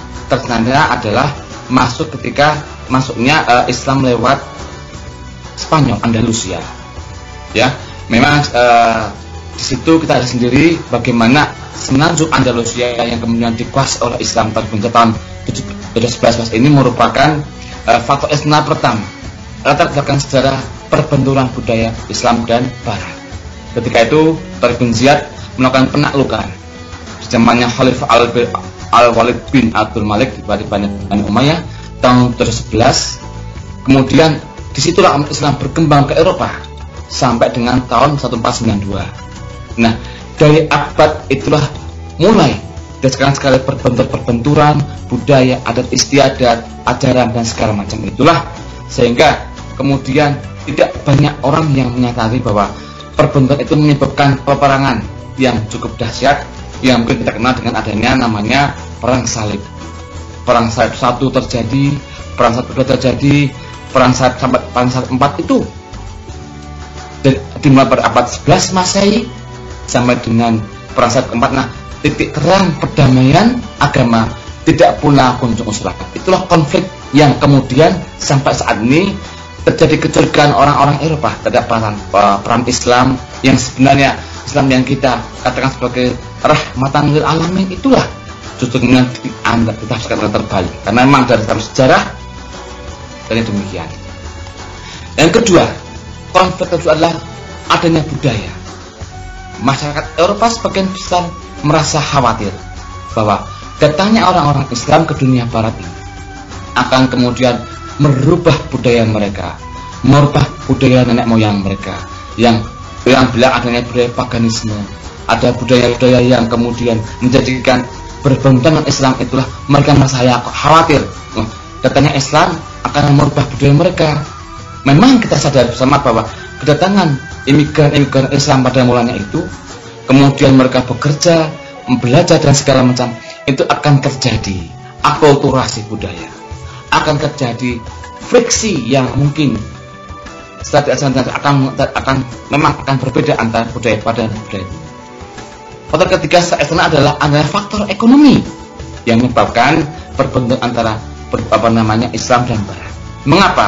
masuk ketika masuknya Islam lewat Spanyol, Andalusia. Ya, memang di situ kita ada sendiri bagaimana semenanjung Andalusia yang kemudian dikuasai oleh Islam pada tahun 1711 ini merupakan faktor Islam pertama latar belakang sejarah perbenturan budaya Islam dan Barat. Ketika itu Bin Ziyad melakukan penaklukan di zamannya Khalifah Al-Walid bin Abdul Malik di Bani Umayyah tahun 11. Kemudian disitulah Islam berkembang ke Eropa sampai dengan tahun 1492. Nah, dari abad itulah mulai dan sekali perbenturan budaya, adat istiadat, ajaran dan segala macam itulah, sehingga kemudian tidak banyak orang yang menyadari bahwa perbenturan itu menyebabkan peperangan yang cukup dahsyat yang mungkin kita kenal dengan adanya namanya Perang Salib. Perang Salib 1 terjadi, Perang Salib 2 terjadi, Perang Salib 4 itu dimulai pada abad 11 Masehi sampai dengan Perang Salib 4. Nah, titik terang perdamaian agama tidak pula kunjung usai. Itulah konflik yang kemudian sampai saat ini terjadi kecurigaan orang-orang Eropa terhadap peran Islam yang sebenarnya Islam yang kita katakan sebagai rahmatan lil alamin itulah justru dengan dianggap ditafsirkan terbalik karena memang dari sejarah dan demikian. Yang kedua, konflik kedua adalah adanya budaya. Masyarakat Eropa sebagian besar merasa khawatir bahwa datangnya orang-orang Islam ke dunia Barat ini akan kemudian merubah budaya mereka, merubah budaya nenek moyang mereka yang bilang adanya budaya paganisme, ada budaya-budaya yang kemudian menjadikan berbenturan Islam itulah mereka merasa khawatir. Datangnya Islam akan merubah budaya mereka. Memang kita sadar bersama bahwa kedatangan imigran Islam pada mulanya itu, kemudian mereka bekerja, belajar dan segala macam, itu akan terjadi akulturasi budaya, akan terjadi friksi yang mungkin setelah dilaksanakan akan berbeda antara budaya pada budaya. Faktor ketiga secara eksternal adalah faktor ekonomi yang menyebabkan perbentukan antara Islam dan Barat. Mengapa?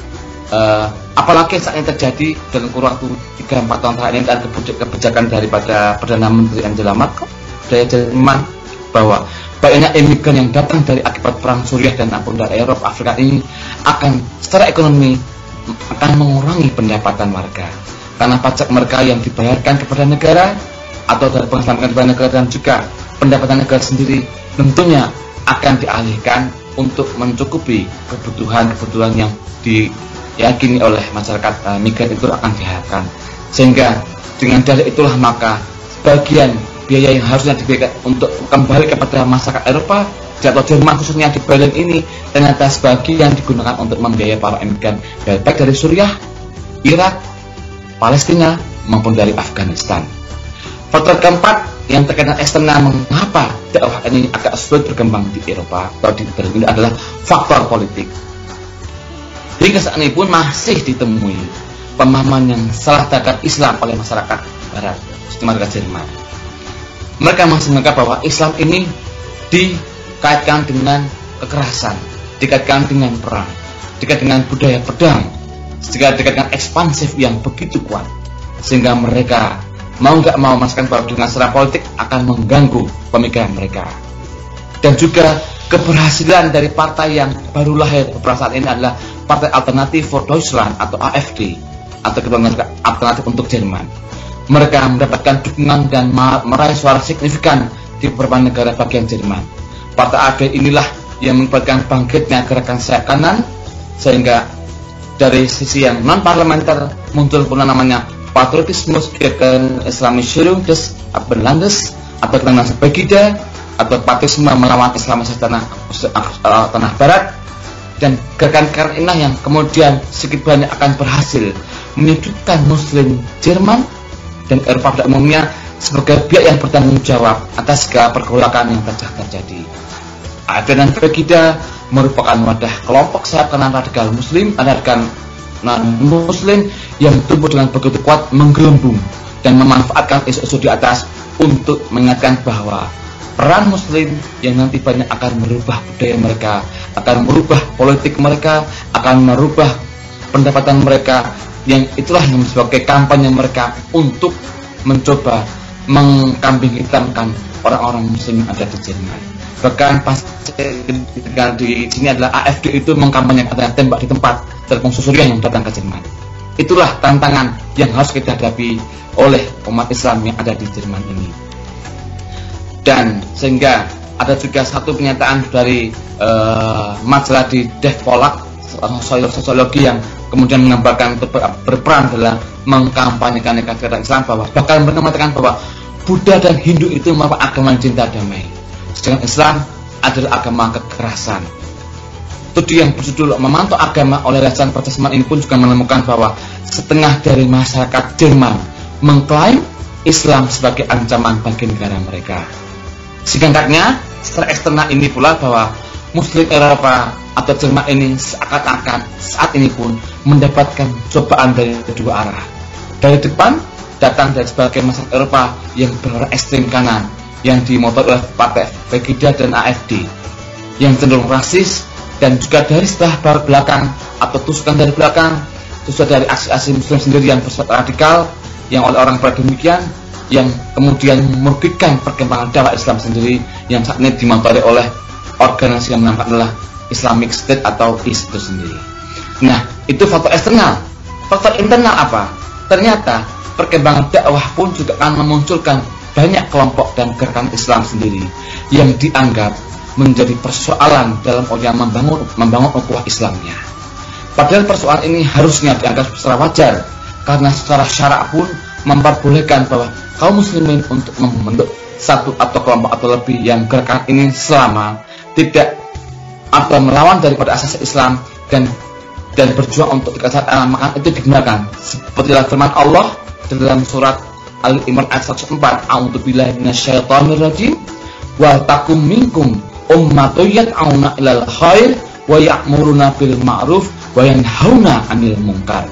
Apalagi saat ini terjadi dalam kurun waktu 3-4 tahun terakhir ini ada kebijakan daripada Perdana Menteri Angela Merkel dari Jerman bahwa banyaknya imigran yang datang dari akibat perang Suriah dan dari Eropa Afrika ini akan secara ekonomi akan mengurangi pendapatan warga karena pajak mereka yang dibayarkan kepada negara atau dari penghasilan kepada negara dan juga pendapatan negara sendiri tentunya akan dialihkan untuk mencukupi kebutuhan yang diyakini oleh masyarakat migran itu akan diharapkan. Sehingga dengan dalil itulah maka sebagian biaya yang harusnya diberikan untuk kembali kepada masyarakat Eropa atau Jerman khususnya di Berlin ini ternyata sebagian digunakan untuk membiayai para imigran baik dari Suriah, Irak, Palestina maupun dari Afghanistan. Faktor keempat yang terkait dengan eksternal mengapa dakwah ini agak sulit berkembang di Eropa atau di Berlin adalah faktor politik. Hingga saat ini pun masih ditemui pemahaman yang salah terhadap Islam oleh masyarakat Barat, masyarakat Jerman. Mereka masih menganggap bahwa Islam ini dikaitkan dengan kekerasan, dikaitkan dengan perang, dikaitkan dengan budaya pedang, dikaitkan dengan ekspansif yang begitu kuat, sehingga mereka mau nggak mau merasakan bahwa dengan secara politik akan mengganggu pemikiran mereka. Dan juga keberhasilan dari partai yang baru lahir beberapa saat ini adalah Partai Alternatif for Deutschland atau AfD atau alternatif untuk Jerman. Mereka mendapatkan dukungan dan meraih suara signifikan di beberapa negara bagian Jerman. Partai AfD inilah yang menyebabkan bangkitnya gerakan sayap kanan, sehingga dari sisi yang non parlementer muncul pula namanya Patriotismus gegen Islamisierung des Abendlandes atau dengan Pegida atau patriotisme melawan Islamisasi tanah Barat. Dan gerakan inilah yang kemudian sedikit banyak akan berhasil menyudutkan Muslim Jerman dan Eropa pada umumnya sebagai pihak yang bertanggung jawab atas segala pergolakan yang terjadi. AfD dan Pegida merupakan wadah kelompok sayap kanan radikal Muslim, radikal non-Muslim yang tumbuh dengan begitu kuat menggelembung dan memanfaatkan isu-isu di atas untuk mengingatkan bahwa peran Muslim yang nanti banyak akan merubah budaya mereka, akan merubah politik mereka, akan merubah pendapatan mereka, yang itulah yang sebagai kampanye mereka untuk mencoba mengkambing hitamkan orang-orang Muslim yang ada di Jerman. Bahkan pas di sini adalah AfD itu mengkampanyekan adanya tembak di tempat telepon Suriah yang datang ke Jerman. Itulah tantangan yang harus kita hadapi oleh umat Islam yang ada di Jerman ini. Dan sehingga ada juga satu pernyataan dari majalah di Dev Polak, sosiologi yang kemudian menggambarkan berperan dalam mengkampanyekan kegiatan Islam bahwa bahkan mereka mengatakan bahwa Buddha dan Hindu itu merupakan agama cinta damai, sedangkan Islam adalah agama kekerasan. Studi yang berjudul Memantau Agama oleh Yayasan Partisman ini pun juga menemukan bahwa setengah dari masyarakat Jerman mengklaim Islam sebagai ancaman bagi negara mereka. Singkatnya, secara eksternal ini pula bahwa Muslim Eropa atau Jerman ini seakan-akan saat ini pun mendapatkan cobaan dari kedua arah. Dari depan datang dari sebagai masyarakat Eropa yang berwarna ekstrem kanan, yang dimotori oleh partai Pegida dan AfD, yang cenderung rasis, dan juga dari sebelah belakang atau tusukan dari belakang, tusukan dari aksi-aksi Muslim sendiri yang bersifat radikal, yang oleh orang pada demikian, yang kemudian merugikan perkembangan dakwah Islam sendiri yang saat ini dimotori oleh organisasi yang menamakan adalah Islamic State atau IS itu sendiri. Nah, itu faktor eksternal. Faktor internal apa? Ternyata perkembangan dakwah pun juga akan memunculkan banyak kelompok dan gerakan Islam sendiri yang dianggap menjadi persoalan dalam yang membangun ukhuwah Islamnya. Padahal persoalan ini harusnya dianggap secara wajar karena secara syarak pun memperbolehkan bahwa kaum muslimin untuk membentuk satu atau kelompok atau lebih yang gerakan ini selama tidak atau melawan daripada asas Islam dan berjuang untuk dikasih maka itu digunakan seperti firman Allah dalam surat Al-Imran ayat 104, A'udzubillahi minasyaitonir rajim, wa takum minkum ummatun yad'una ilal khair wa ya'muruna bil ma'ruf wa yanhauna 'anil munkar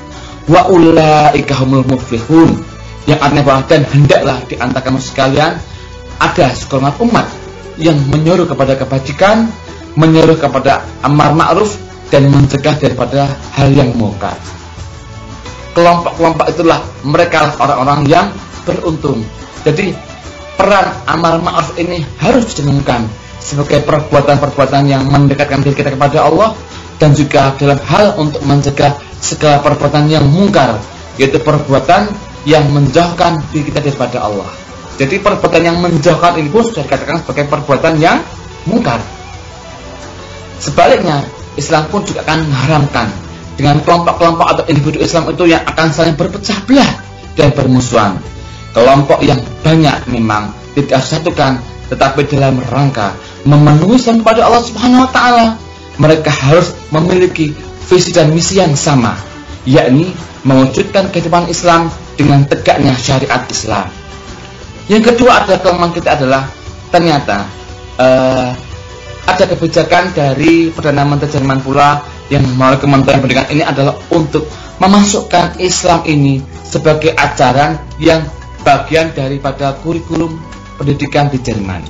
wa ulaika humul muflihun, yang artinya bahwa dan hendaklah di antara kamu sekalian ada segolongan umat yang menyuruh kepada kebajikan, menyuruh kepada amar ma'ruf, dan mencegah daripada hal yang mungkar. Kelompok-kelompok itulah mereka orang-orang yang beruntung. Jadi peran amar ma'ruf ini harus dicenungkan sebagai perbuatan-perbuatan yang mendekatkan diri kita kepada Allah, dan juga dalam hal untuk mencegah segala perbuatan yang mungkar, yaitu perbuatan yang menjauhkan diri kita daripada Allah. Jadi perbuatan yang menjauhkan ini pun sudah dikatakan sebagai perbuatan yang mungkar. Sebaliknya, Islam pun juga akan mengharamkan dengan kelompok-kelompok atau individu Islam itu yang akan saling berpecah belah dan bermusuhan. Kelompok yang banyak memang tidak disatukan, tetapi dalam rangka memenuhi seruan kepada Allah Subhanahu wa taala, mereka harus memiliki visi dan misi yang sama, yakni mewujudkan kehidupan Islam dengan tegaknya syariat Islam. Yang kedua adalah kelemahan kita adalah ternyata ada kebijakan dari Perdana Menteri Jerman pula yang melalui Kementerian Pendidikan ini adalah untuk memasukkan Islam ini sebagai ajaran yang bagian daripada kurikulum pendidikan di Jerman.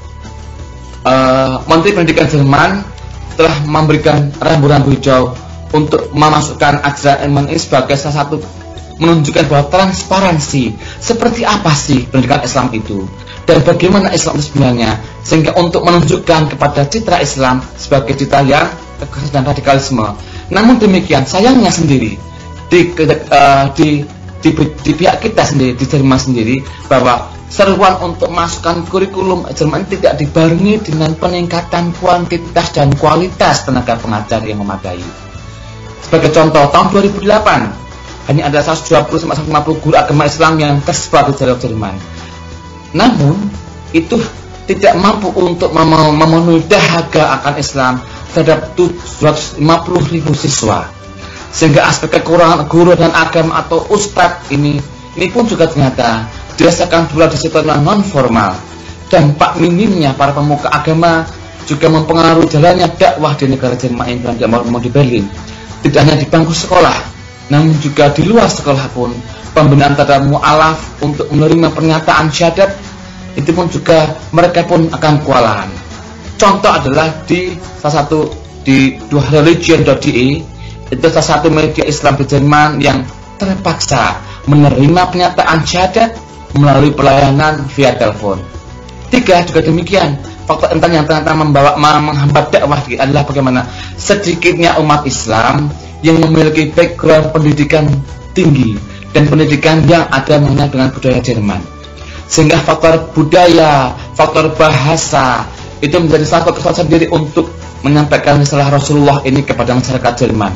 Menteri Pendidikan Jerman telah memberikan rambu-rambu hijau untuk memasukkan ajaran ini sebagai salah satu menunjukkan bahwa transparansi seperti apa sih pendidikan Islam itu dan bagaimana Islam itu sebenarnya, sehingga untuk menunjukkan kepada citra Islam sebagai citra yang kekerasan dan radikalisme. Namun demikian sayangnya sendiri di pihak kita sendiri di Jerman sendiri, bahwa seruan untuk masukkan kurikulum Jerman tidak dibarengi dengan peningkatan kuantitas dan kualitas tenaga pengajar yang memadai. Sebagai contoh, tahun 2008 hanya ada 120-150 guru agama Islam yang tersebar di seluruh Jerman. Namun itu tidak mampu untuk memenuhi dahaga akan Islam terhadap 250.000 siswa, sehingga aspek kekurangan guru dan agama atau ustadz ini pun juga ternyata dirasakan pula di sektor non formal. Dampak minimnya para pemuka agama juga mempengaruhi jalannya dakwah di negara Jerman ini dan di Berlin. Tidak hanya di bangku sekolah, namun juga di luar sekolah pun pembinaan terhadap mu'alaf untuk menerima pernyataan syahadat itu pun juga mereka pun akan kewalahan. Contoh adalah di salah satu di duareligion.de, itu salah satu media Islam di Jerman yang terpaksa menerima pernyataan syahadat melalui pelayanan via telepon. 3 juga demikian, faktor yang ternyata menghambat dakwah adalah bagaimana sedikitnya umat Islam yang memiliki background pendidikan tinggi dan pendidikan yang ada mengenai dengan budaya Jerman, sehingga faktor budaya, faktor bahasa itu menjadi satu kesalahan sendiri untuk menyampaikan risalah Rasulullah ini kepada masyarakat Jerman,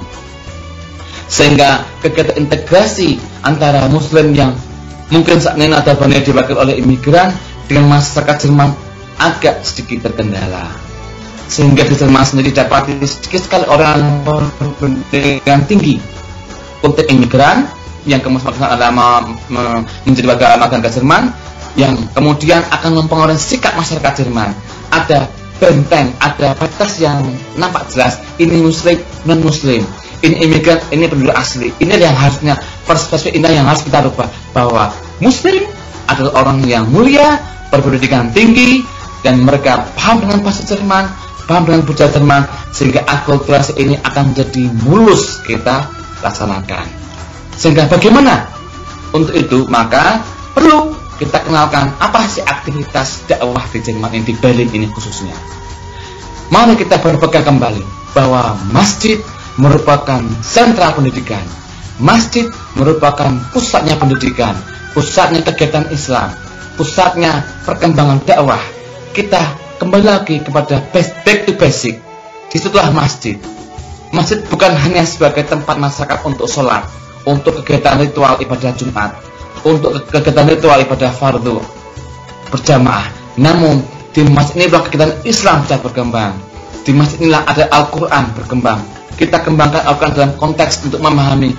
sehingga kegiatan integrasi antara Muslim yang mungkin saat ini ada banyak diwakili oleh imigran dengan masyarakat Jerman agak sedikit terkendala. Sehingga di Jerman sendiri dapat sedikit sekali orang berpendidikan tinggi untuk imigran yang kemudian adalah menjadi warga negara Jerman, yang kemudian akan mempengaruhi sikap masyarakat Jerman. Ada benteng, ada batas yang nampak jelas, ini muslim, non muslim, ini imigran, ini penduduk asli. Ini yang harusnya perspektif ini yang harus kita rubah, bahwa muslim adalah orang yang mulia, berpendidikan tinggi, dan mereka paham dengan bahasa Jerman, paham dengan budaya Jerman, sehingga akulturasi ini akan menjadi mulus kita laksanakan. Sehingga bagaimana? Untuk itu maka perlu kita kenalkan apa sih aktivitas dakwah di Jerman ini, di Berlin ini khususnya. Mari kita berpegang kembali bahwa masjid merupakan sentral pendidikan. Masjid merupakan pusatnya pendidikan, pusatnya kegiatan Islam, pusatnya perkembangan dakwah. Kita kembali lagi kepada back to basic. Disitulah masjid. Masjid bukan hanya sebagai tempat masyarakat untuk sholat, untuk kegiatan ritual ibadah Jumat, untuk kegiatan ritual ibadah fardu berjamaah. Namun di masjid inilah kegiatan Islam bisa berkembang. Di masjid inilah ada Al-Quran berkembang. Kita kembangkan Al-Quran dalam konteks untuk memahami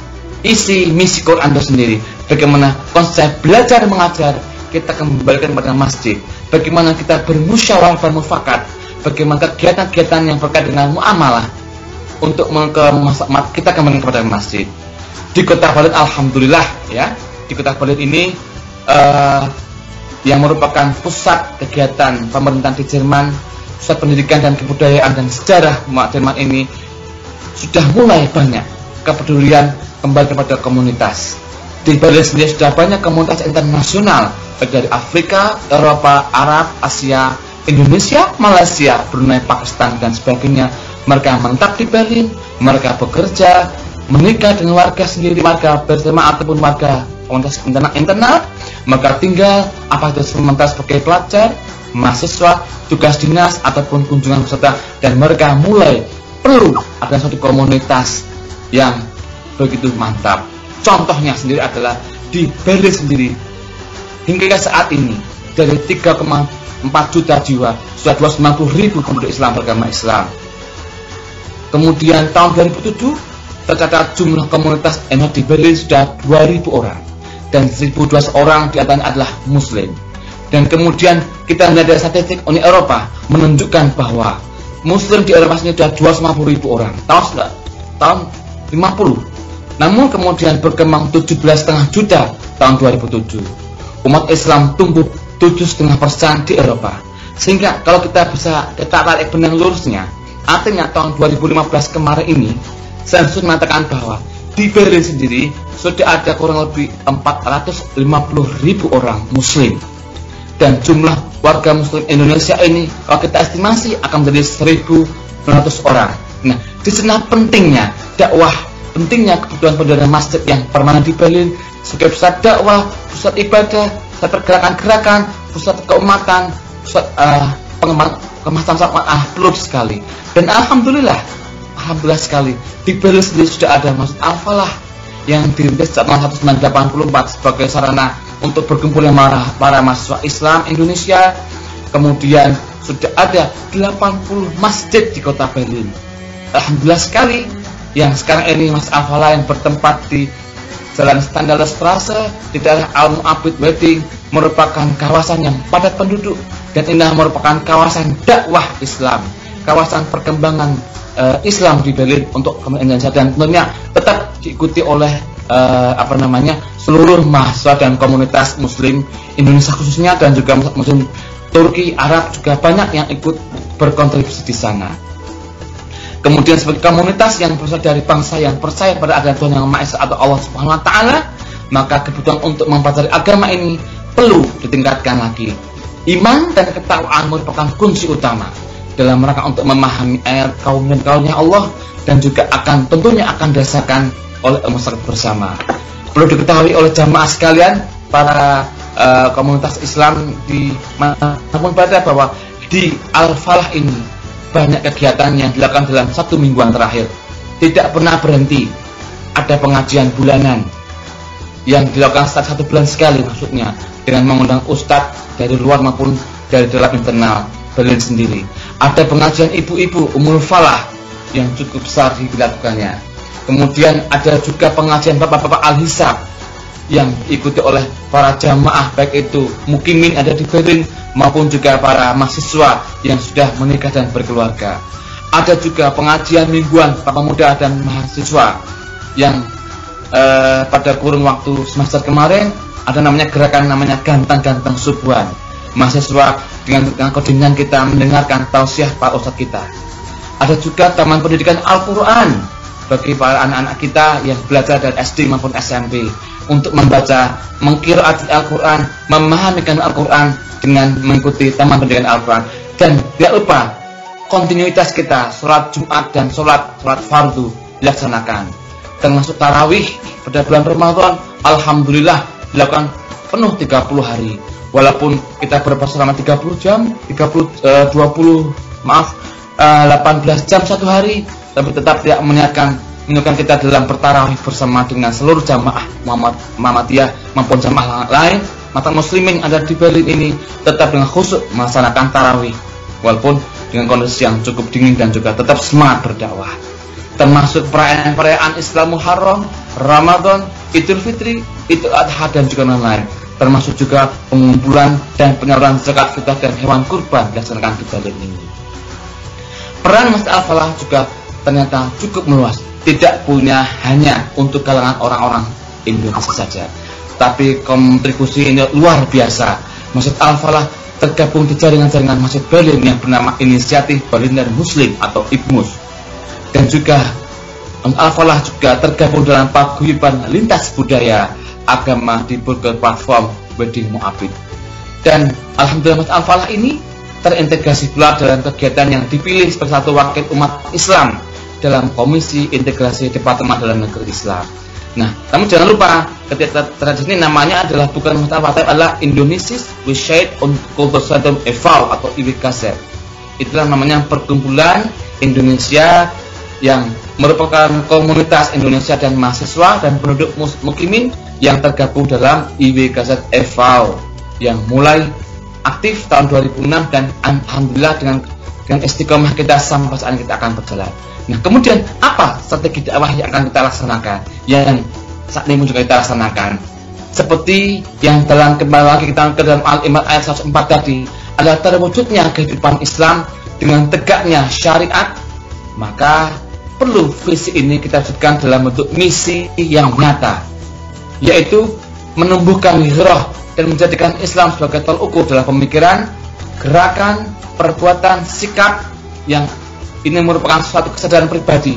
isi misi Quran itu sendiri. Bagaimana konsep belajar mengajar kita kembalikan pada masjid. Bagaimana kita bermusyawarah bermufakat, bagaimana kegiatan-kegiatan yang berkait dengan muamalah untuk kita kembali kepada masjid. di kota Berlin. Alhamdulillah ya, di kota Berlin ini yang merupakan pusat kegiatan pemerintahan di Jerman, pusat pendidikan dan kebudayaan dan sejarah Jerman ini, sudah mulai banyak kepedulian kembali kepada komunitas. Di Berlin sendiri sudah banyak komunitas internasional, baik dari Afrika, Eropa, Arab, Asia, Indonesia, Malaysia, Brunei, Pakistan dan sebagainya. Mereka menetap di Berlin, mereka bekerja, menikah dengan warga sendiri, warga berjamaah ataupun warga komunitas internal, mereka tinggal apa itu sementara sebagai pelajar, mahasiswa, tugas dinas ataupun kunjungan peserta, dan mereka mulai perlu ada suatu komunitas yang begitu mantap. Contohnya sendiri adalah di Berlin sendiri hingga saat ini dari 3,4 juta jiwa sudah 290.000 penduduk Islam beragama Islam. Kemudian tahun 2007 tercatat jumlah komunitas NU di Berlin sudah 2.000 orang dan 1.200 orang di antaranya adalah Muslim. Dan kemudian kita melihat dari statistik Uni Eropa menunjukkan bahwa Muslim di Eropa sendiri sudah 250.000 orang tahun 50. Namun kemudian berkembang 17,5 juta tahun 2007. Umat Islam tumbuh 7,5% di Eropa. Sehingga kalau kita tarik benang lurusnya, artinya tahun 2015 kemarin ini, saya harus mengatakan bahwa di Berlin sendiri sudah ada kurang lebih 450.000 orang Muslim. Dan jumlah warga Muslim Indonesia ini kalau kita estimasi akan menjadi 1.900 orang. Nah, di sana pentingnya dakwah, pentingnya kebutuhan masjid yang permanen di Berlin sebagai pusat dakwah, pusat ibadah, pusat pergerakan-gerakan, pusat keumatan, pusat kemaslahatan perlu sekali. Dan alhamdulillah sekali di Berlin sendiri sudah ada Masjid Al-Falah yang dirintis sejak tahun 1984 sebagai sarana untuk berkumpulnya para mahasiswa Islam Indonesia. Kemudian sudah ada 80 masjid di kota Berlin. Alhamdulillah sekali. Yang sekarang ini Masjid Al-Falah yang bertempat di Jalan Standalstrasse di daerah Al-Mu'abid Wedding merupakan kawasan yang padat penduduk dan ini merupakan kawasan dakwah Islam, kawasan perkembangan Islam di Berlin untuk Indonesia, dan tentunya tetap diikuti oleh seluruh mahasiswa dan komunitas Muslim Indonesia khususnya, dan juga Muslim Turki, Arab juga banyak yang ikut berkontribusi di sana. Kemudian sebagai komunitas yang berasal dari bangsa yang percaya pada agama Tuhan Yang Maha Esa atau Allah Subhanahu Wa Taala, maka kebutuhan untuk mempelajari agama ini perlu ditingkatkan lagi. Iman dan ketakwaan merupakan kunci utama dalam rangka untuk memahami ayat kaum-kaumnya Allah, dan juga tentunya akan dirasakan oleh masyarakat bersama. Perlu diketahui oleh jamaah sekalian, para komunitas Islam di manapun berada, bahwa di Al-Falah ini banyak kegiatan yang dilakukan dalam 1 mingguan terakhir, tidak pernah berhenti. Ada pengajian bulanan yang dilakukan setiap 1 bulan sekali, maksudnya dengan mengundang ustadz dari luar maupun dari dalam internal Berlin sendiri. Ada pengajian ibu-ibu Ummul Falah yang cukup besar dilakukannya. Kemudian ada juga pengajian bapak-bapak Al-Hisab yang diikuti oleh para jamaah, baik itu mukimin ada di Berlin maupun juga para mahasiswa yang sudah menikah dan berkeluarga. Ada juga pengajian mingguan para pemuda dan mahasiswa yang pada kurun waktu semester kemarin ada gerakan namanya Ganteng-Ganteng Subuhan. Mahasiswa dengan koordinasi kita mendengarkan tausiah Pak Ustadz kita. Ada juga taman pendidikan Al-Quran bagi para anak-anak kita yang belajar dari SD maupun SMP untuk membaca, mengqiraat Al-Quran, memahami Al-Quran dengan mengikuti taman pendidikan Al-Quran. Dan tidak lupa kontinuitas kita, sholat Jumat dan sholat fardu dilaksanakan, termasuk tarawih pada bulan Ramadan. Alhamdulillah dilakukan penuh 30 hari. Walaupun kita berpuasa selama 30 jam, 18 jam 1 hari, tapi tetap tidak menyiapkan kita dalam bertarawih bersama dengan seluruh jamaah Muhammadiyah maupun jamaah lain. Mata muslimin ada di Berlin ini tetap dengan khusyuk melaksanakan tarawih, walaupun dengan kondisi yang cukup dingin, dan juga tetap semangat berdakwah. Termasuk perayaan Islam Muharram, Ramadan, Idul Fitri, Idul Adha, dan juga lain-lain. Termasuk juga pengumpulan dan penyaluran zakat fitrah dan hewan kurban dilaksanakan di Berlin ini. Peran Masjid Al-Falah juga ternyata cukup meluas, tidak punya hanya untuk kalangan orang-orang Indonesia saja, tapi kontribusi ini luar biasa. Masjid Al-Falah tergabung di jaringan-jaringan Masjid Berlin yang bernama Inisiatif Berliner Muslim atau IBMUS, dan juga Al-Falah juga tergabung dalam paguyuban lintas budaya agama di berbagai platform Wedding Mu'abid. Dan alhamdulillah Masjid Al-Falah ini terintegrasi pula dalam kegiatan yang dipilih sebagai satu wakil umat Islam dalam Komisi Integrasi Departemen Dalam Negeri Islam. Nah, namun jangan lupa ketika tradisi ini namanya adalah bukan Masjid Al-Falah, adalah Indonesian Westside on Cultural Center EVAL atau IWKZ. Itulah namanya perkumpulan Indonesia yang merupakan komunitas Indonesia dan mahasiswa dan penduduk mukimin yang tergabung dalam IWKZ EVAL yang mulai aktif tahun 2006 dan alhamdulillah dengan istiqomah kita sampai saat ini kita akan berjalan. Nah, kemudian apa strategi dakwah yang akan kita laksanakan, yang saat ini juga kita laksanakan? Seperti yang dalam kembali lagi kita ke dalam Al-Imran ayat 104 tadi, adalah terwujudnya kehidupan Islam dengan tegaknya syariat, maka perlu visi ini kita wujudkan dalam bentuk misi yang nyata, yaitu menumbuhkan hijrah dan menjadikan Islam sebagai tolak ukur dalam pemikiran, gerakan, perbuatan, sikap yang ini merupakan suatu kesadaran pribadi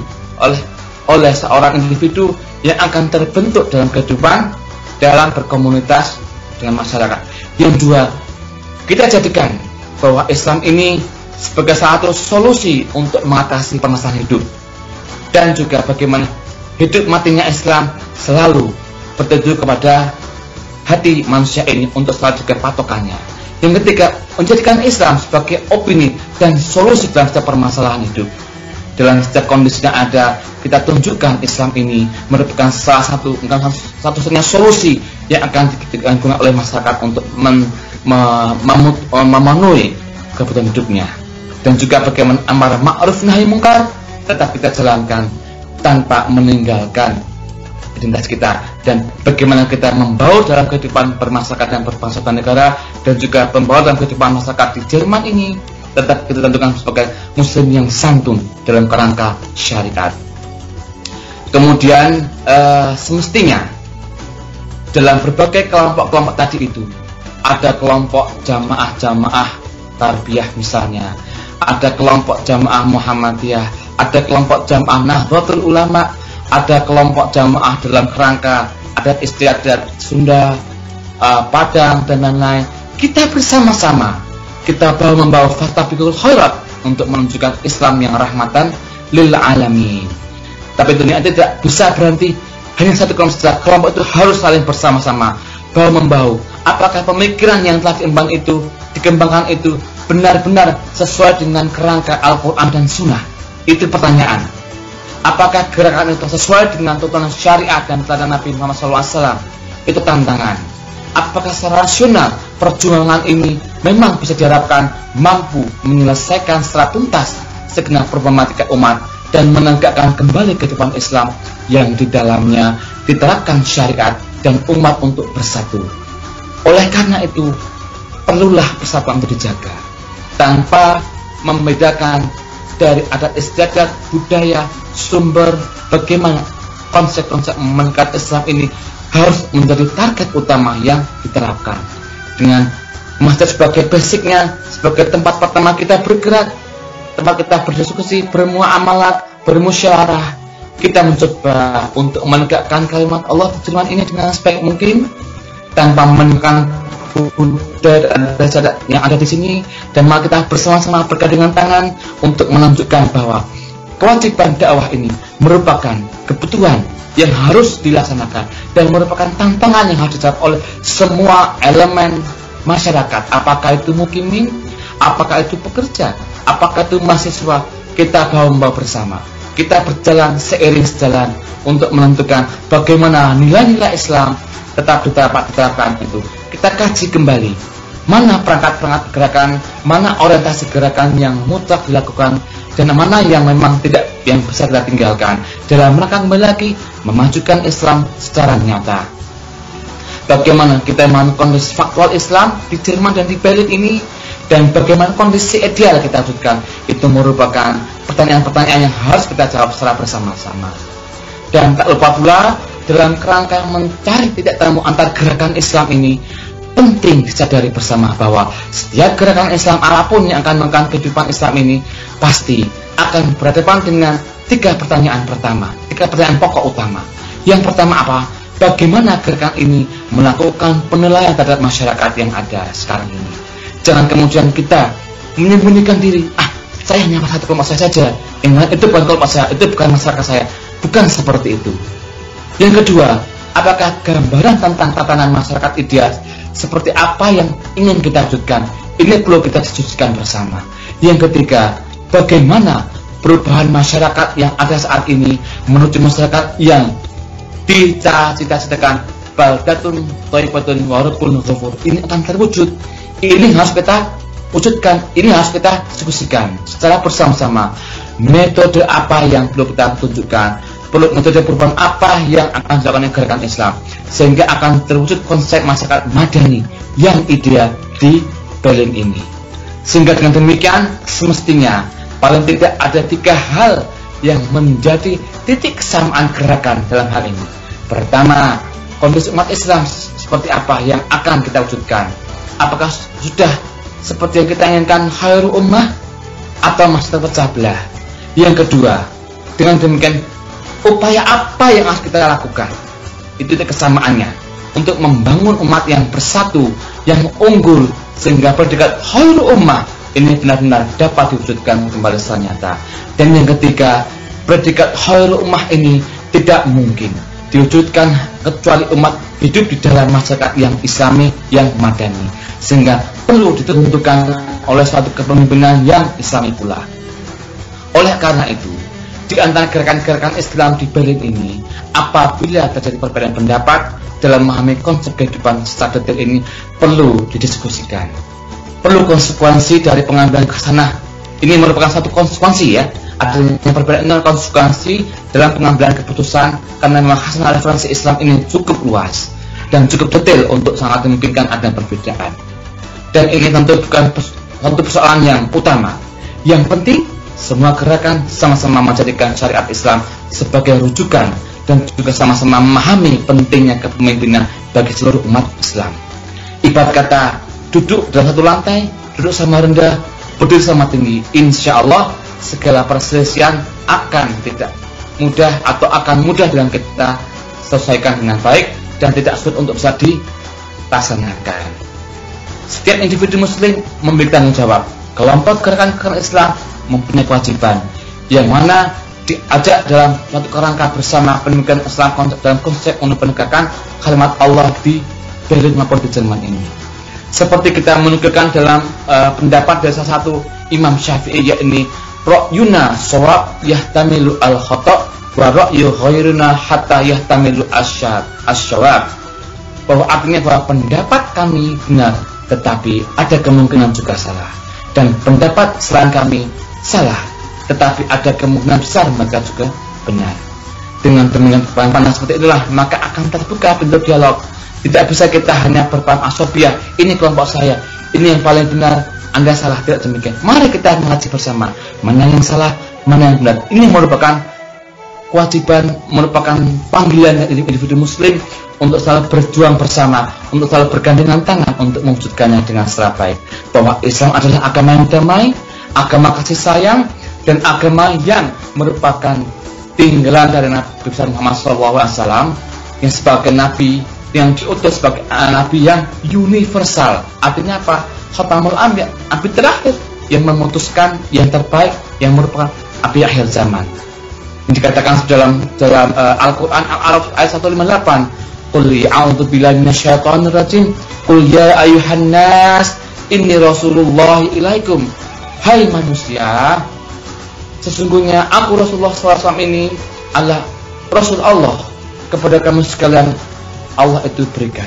oleh seorang individu yang akan terbentuk dalam kehidupan dalam berkomunitas dengan masyarakat. Yang dua, kita jadikan bahwa Islam ini sebagai satu solusi untuk mengatasi permasalahan hidup, dan juga bagaimana hidup matinya Islam selalu bertuju kepada hati manusia ini untuk selalu jadi patokannya. Yang ketiga, menjadikan Islam sebagai opini dan solusi dalam setiap permasalahan hidup. Dalam setiap kondisi yang ada, kita tunjukkan Islam ini merupakan salah satu satu-satunya solusi yang akan digunakan oleh masyarakat untuk memenuhi kebutuhan hidupnya. Dan juga bagaimana amar ma'ruf nahi mungkar tetap kita jalankan tanpa meninggalkan identitas kita, dan bagaimana kita membaur dalam kehidupan bermasyarakat dan berbangsa dan negara, dan juga membaur dalam kehidupan masyarakat di Jerman ini tetap kita tentukan sebagai muslim yang santun dalam kerangka syariat. Kemudian semestinya dalam berbagai kelompok-kelompok tadi itu ada kelompok jamaah tarbiyah misalnya, ada kelompok jamaah Muhammadiyah, ada kelompok jamaah Nahdlatul Ulama, ada kelompok jamaah dalam kerangka adat istiadat Sunda, Padang dan lain-lain. Kita bersama-sama kita membawa fastabiqul khairat untuk menunjukkan Islam yang rahmatan lil alamin. Tapi dunia tidak bisa berhenti hanya satu kelompok saja. Kelompok itu harus saling bersama-sama membawa. Apakah pemikiran yang telah dikembangkan itu benar-benar sesuai dengan kerangka Al-Quran dan Sunnah? Itu pertanyaan. Apakah gerakan itu sesuai dengan tuntunan syariat dan teladan Nabi Muhammad SAW? Itu tantangan. Apakah secara rasional perjuangan ini memang bisa diharapkan mampu menyelesaikan secara tuntas segenap problematika umat dan menegakkan kembali kehidupan Islam yang di dalamnya diterapkan syariat dan umat untuk bersatu? Oleh karena itu, perlulah persatuan itu dijaga tanpa membedakan dari adat istiadat, budaya, sumber, bagaimana konsep-konsep meningkat Islam ini harus menjadi target utama yang diterapkan. Dengan masjid sebagai basicnya, sebagai tempat pertama kita bergerak, tempat kita berdiskusi, bermuamalat, bermusyawarah, kita mencoba untuk menegakkan kalimat Allah di Jerman ini dengan sebaik mungkin tanpa menekan budaya yang ada di sini, dan mari kita bersama-sama bergandengan tangan untuk menunjukkan bahwa kewajiban dakwah ini merupakan kebutuhan yang harus dilaksanakan dan merupakan tantangan yang harus dijawab oleh semua elemen masyarakat, apakah itu mukimin, apakah itu pekerja, apakah itu mahasiswa. Kita bawa bersama, kita berjalan seiring sejalan untuk menentukan bagaimana nilai-nilai Islam tetap diterapkan itu. Kita kaji kembali mana perangkat-perangkat gerakan, mana orientasi gerakan yang mutlak dilakukan, dan mana yang memang tidak, yang bisa kita tinggalkan dalam rangka kembali lagi memajukan Islam secara nyata. Bagaimana kita melakukan kondisi faktual Islam di Jerman dan di Berlin ini, dan bagaimana kondisi ideal kita wujudkan, itu merupakan pertanyaan-pertanyaan yang harus kita jawab secara bersama-sama. Dan tak lupa pula, dalam kerangka mencari titik temu antar gerakan Islam ini, penting disadari bersama bahwa setiap gerakan Islam apapun yang akan mengangkat kehidupan Islam ini pasti akan berhadapan dengan 3 pertanyaan pertama, 3 pertanyaan pokok utama. Yang pertama apa? Bagaimana gerakan ini melakukan penilaian terhadap masyarakat yang ada sekarang ini. Jangan kemudian kita menyembunyikan diri, saya hanya satu kelompok saya saja, itu bukan kelompok saya, itu bukan masyarakat saya. Bukan seperti itu. Yang kedua, apakah gambaran tentang tatanan masyarakat ideal seperti apa yang ingin kita wujudkan? Ini perlu kita diskusikan bersama. Yang ketiga, bagaimana perubahan masyarakat yang ada saat ini menuju masyarakat yang dicita-citakan baldatun thayyibatun wa rabbun ghafur, ini akan terwujud. Ini harus kita wujudkan, ini harus kita diskusikan secara bersama-sama. Metode apa yang perlu kita tunjukkan, perlu metode perubahan apa yang akan dilakukan gerakan Islam sehingga akan terwujud konsep masyarakat madani yang ideal di Berlin ini. Sehingga dengan demikian semestinya paling tidak ada 3 hal yang menjadi titik kesamaan gerakan dalam hal ini. Pertama, kondisi umat Islam seperti apa yang akan kita wujudkan? Apakah sudah seperti yang kita inginkan khairu ummah atau masih terpecah belah? Yang kedua, dengan demikian upaya apa yang harus kita lakukan? Itu kesamaannya untuk membangun umat yang bersatu, yang unggul, sehingga predikat khairu ummah ini benar-benar dapat diwujudkan kembali secara nyata. Dan yang ketiga, predikat khairu ummah ini tidak mungkin diwujudkan kecuali umat hidup di dalam masyarakat yang Islami, yang madani, sehingga perlu ditentukan oleh suatu kepemimpinan yang Islami pula. Oleh karena itu, di antara gerakan-gerakan Islam di Berlin ini, apabila terjadi perbedaan pendapat dalam memahami konsep kehidupan secara detail ini, perlu didiskusikan. Perlu konsekuensi dari pengambilan kesanah. Ini merupakan satu konsekuensi ya, adanya perbedaan konsekuensi dalam pengambilan keputusan, karena memang khasanah referensi Islam ini cukup luas dan cukup detail untuk sangat memungkinkan ada perbedaan. Dan ini tentu bukan satu persoalan yang utama. Yang penting semua gerakan sama-sama menjadikan syariat Islam sebagai rujukan dan juga sama-sama memahami pentingnya kepemimpinan bagi seluruh umat Islam. Ibarat kata, duduk dalam satu lantai, duduk sama rendah, berdiri sama tinggi, insya Allah segala perselisihan akan tidak mudah atau akan mudah dengan kita selesaikan dengan baik dan tidak sulit untuk bisa dilaksanakan. Setiap individu muslim memiliki tanggung jawab. Kelompok gerakan Islam mempunyai kewajiban yang mana diajak dalam suatu kerangka bersama pendidikan Islam dalam konsep untuk penegakan kalimat Allah di Berlin maupun di Jerman ini. Seperti kita menukilkan dalam pendapat dari salah satu Imam Syafi'i, yakni ra'yuna shawab yahtamilu al-khata' wa ra'yu ghairuna hatta yahtamilu asyawab, bahwa artinya bahwa pendapat kami benar tetapi ada kemungkinan juga salah, dan pendapat selain kami salah tetapi ada kemungkinan besar mereka juga benar. Dengan demikian panas seperti itulah maka akan terbuka pintu dialog. Tidak bisa kita hanya berpaham asobiah, ini kelompok saya, ini yang paling benar, Anda salah. Tidak demikian. Mari kita mengaji bersama mana yang salah, mana yang benar. Ini merupakan kewajiban, merupakan panggilan dari individu muslim untuk selalu berjuang bersama, untuk selalu bergandengan tangan untuk mewujudkannya dengan secara baik. Bahwa Islam adalah agama yang damai, agama kasih sayang, dan agama yang merupakan tinggalan dari Nabi besar Muhammad SAW yang sebagai Nabi yang diutus sebagai Nabi yang universal. Artinya apa? Khatamul Anbiya, Nabi terakhir yang memutuskan yang terbaik, yang merupakan Nabi akhir zaman. Yang dikatakan dalam Al-Quran Al-Araf ayat 158, Qul a'udzu billahi minasyaitonir rajim, Qul ya ayyuhan nas inni rasulullah ilaikum. Hai manusia, sesungguhnya aku Rasulullah SAW ini adalah Rasul Allah kepada kamu sekalian. Allah itu berikan.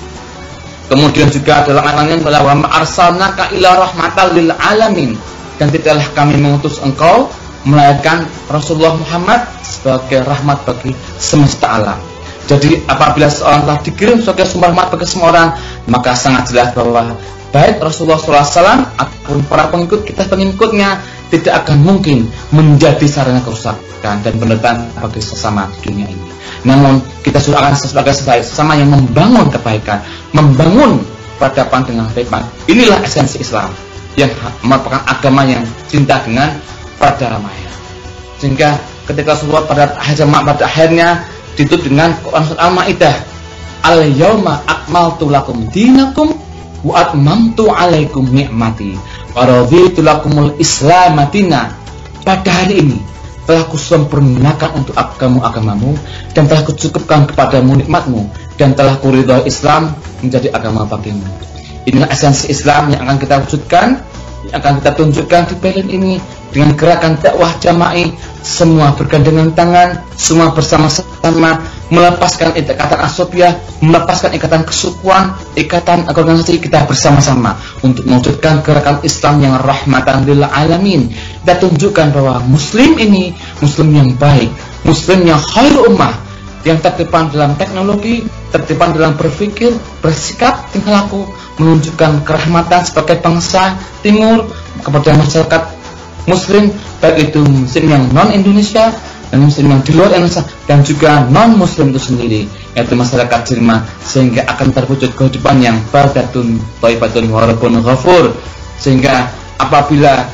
Kemudian juga dalam ayatnya bahwa arsalnaka ila rahmatan lil alamin, dan tidaklah kami mengutus engkau melainkan Rasulullah Muhammad sebagai rahmat bagi semesta alam. Jadi apabila seorang telah dikirim sebagai sumber rahmat bagi semua orang, maka sangat jelas bahwa baik Rasulullah SAW ataupun para pengikutnya tidak akan mungkin menjadi sarana kerusakan dan penderitaan bagi sesama di dunia ini. Namun kita sudah akan sebagai sesama yang membangun kebaikan, membangun peradaban dengan hikmat. Inilah esensi Islam yang merupakan agama yang cinta dengan perdamaian. Sehingga ketika Rasulullah pada akhirnya ditutup dengan Quran Surat Al-Maidah, al-yauma akmaltu lakum dinakum wa atmamtu alaikum ni'mati wa raditu lakumul Islam madina. Pada hari ini telah kusempurnakan untuk agamamu dan telah kucukupkan kepadamu nikmatmu dan telah kuridhoi Islam menjadi agama bagimu. Inilah esensi Islam yang akan kita wujudkan, yang akan kita tunjukkan di Berlin ini dengan gerakan dakwah jama'i, semua bergandengan tangan, semua bersama-sama melepaskan ikatan asobiah, melepaskan ikatan kesukuan, ikatan organisasi, kita bersama-sama untuk mewujudkan gerakan Islam yang rahmatan lil alamin. Kita tunjukkan bahwa Muslim ini Muslim yang baik, Muslim yang khairul ummah, yang terdepan dalam teknologi, terdepan dalam berpikir, bersikap, tingkah laku, menunjukkan kerahmatan sebagai bangsa Timur kepada masyarakat Muslim, baik itu Muslim yang non-Indonesia dan Muslim yang di luar Indonesia dan juga non-Muslim itu sendiri, yaitu masyarakat Jerman, sehingga akan terwujud kehidupan yang baldatun thayyibatun wa rabbun ghafur. Sehingga apabila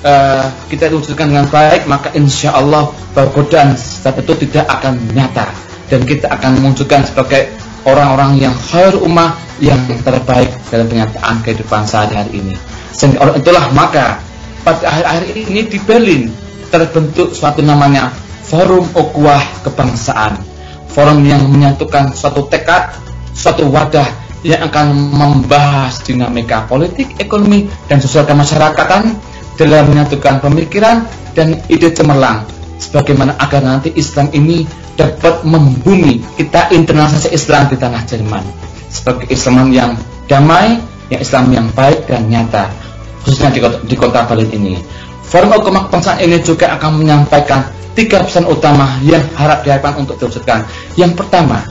kita wujudkan dengan baik, maka insya Allah bahwa godaan itu tidak akan nyata dan kita akan memunculkan sebagai orang-orang yang khair ummah, yang terbaik dalam kenyataan kehidupan sehari-hari ini. Sehingga orang itulah maka pada akhir-akhir ini di Berlin terbentuk suatu namanya Forum Ukhuwah Kebangsaan, forum yang menyatukan suatu tekad, suatu wadah yang akan membahas dinamika politik, ekonomi, dan sosial kemasyarakatan dalam menyatukan pemikiran dan ide cemerlang sebagaimana agar nanti Islam ini dapat membumi kita internalisasi Islam di tanah Jerman sebagai Islam yang damai, yang Islam yang baik dan nyata, khususnya di kota Berlin ini. Forum Ukhuwah Kebangsaan ini juga akan menyampaikan 3 pesan utama yang harap diharapkan untuk diwujudkan. Yang pertama,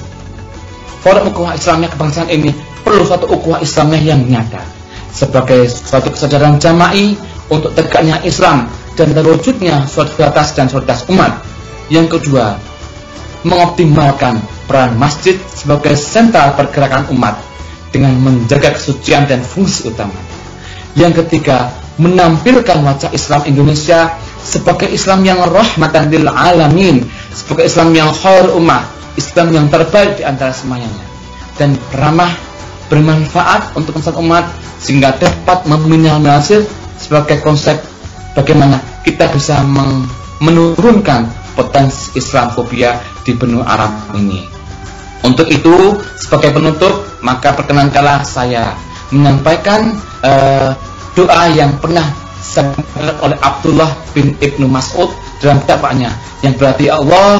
Forum Ukhuwah Islamiyah Kebangsaan ini perlu suatu ukhuwah Islamiyah yang nyata sebagai suatu kesadaran jama'i untuk tegaknya Islam dan terwujudnya solidaritas dan solidaritas umat. Yang kedua, mengoptimalkan peran masjid sebagai sentral pergerakan umat dengan menjaga kesucian dan fungsi utama. Yang ketiga, menampilkan wajah Islam Indonesia sebagai Islam yang rahmatan lil alamin, sebagai Islam yang khair ummah, Islam yang terbaik di antara semuanya, dan ramah, bermanfaat untuk umat sehingga dapat meminimalisir sebagai konsep bagaimana kita bisa menurunkan potensi Islamofobia di benua Arab ini. Untuk itu, sebagai penutup, maka perkenankanlah saya menyampaikan doa yang pernah disampaikan oleh Abdullah bin Ibnu Mas'ud dalam dakwahnya, yang berarti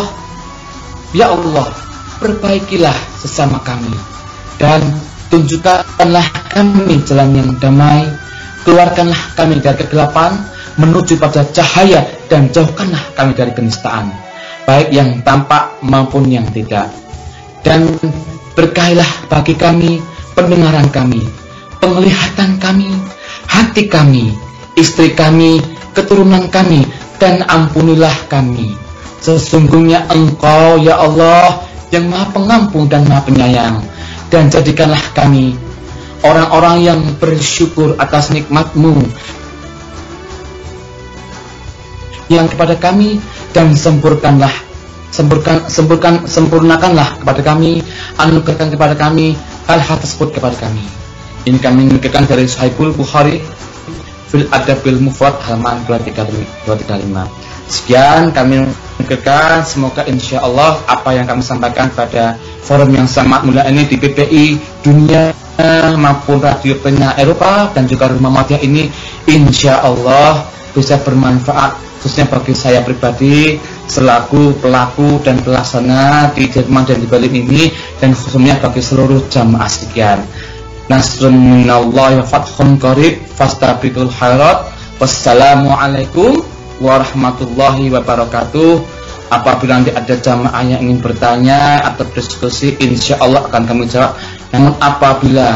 Ya Allah, perbaikilah sesama kami dan tunjukkanlah kami jalan yang damai, keluarkanlah kami dari kegelapan menuju pada cahaya dan jauhkanlah kami dari kenistaan, baik yang tampak maupun yang tidak. Dan berkahilah bagi kami pendengaran kami, penglihatan kami, hati kami, istri kami, keturunan kami, dan ampunilah kami. Sesungguhnya Engkau ya Allah yang Maha Pengampun dan Maha Penyayang, dan jadikanlah kami orang-orang yang bersyukur atas nikmat-Mu yang kepada kami, dan sempurnakanlah kepada kami, anugerahkan kepada kami hal-hal tersebut kepada kami. Ini kami menukilkan dari Sahihul Bukhari fil Adabil Mufrad halaman 235. Sekian kami menukilkan, semoga insya Allah apa yang kami sampaikan pada forum yang sangat mulia ini di PPI Dunia maupun Radio Pena Eropa dan juga Rumah Muhammadiyah ini insya Allah bisa bermanfaat, khususnya bagi saya pribadi selaku pelaku dan pelaksana di Jerman dan di Berlin ini, dan khususnya bagi seluruh jamaah sekian. Nasrun minallahi wa fathun qarib fastabiqul khairat. Wassalamualaikum warahmatullahi wabarakatuh. Apabila nanti ada jamaah yang ingin bertanya atau diskusi, insya Allah akan kami jawab. Namun apabila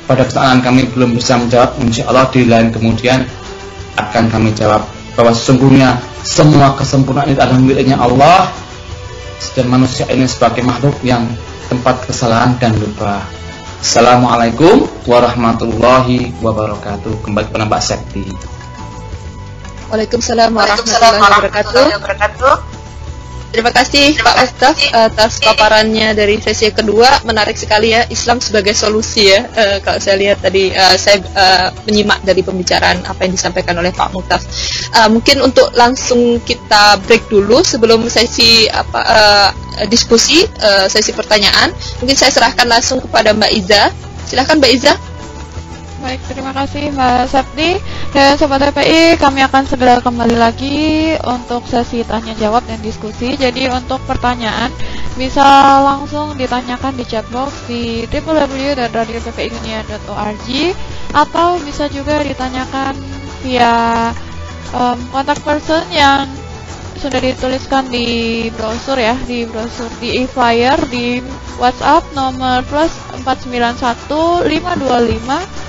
pada kesalahan kami belum bisa menjawab, insya Allah di lain kemudian akan kami jawab, bahwa sesungguhnya semua kesempurnaan itu adalah miliknya Allah, dan manusia ini sebagai makhluk yang tempat kesalahan dan lupa. Assalamualaikum warahmatullahi wabarakatuh. Kembali kepada Mbak Septi. Waalaikumsalam warahmatullahi wabarakatuh. Terima kasih Pak Ustaz atas paparannya dari sesi kedua. Menarik sekali ya, Islam sebagai solusi ya. Kalau saya lihat tadi, saya menyimak dari pembicaraan apa yang disampaikan oleh Pak Muhtaf. Mungkin untuk langsung kita break dulu sebelum sesi diskusi, sesi pertanyaan. Mungkin saya serahkan langsung kepada Mbak Iza. Silahkan Mbak Iza. Baik, terima kasih Mbak Septi. Dan Sobat TPI, kami akan segera kembali lagi untuk sesi tanya jawab dan diskusi. Jadi untuk pertanyaan bisa langsung ditanyakan di chat box di www.radioppidunia.org atau bisa juga ditanyakan via kontak person yang sudah dituliskan di brosur ya, di brosur di e-flyer di WhatsApp nomor +491 525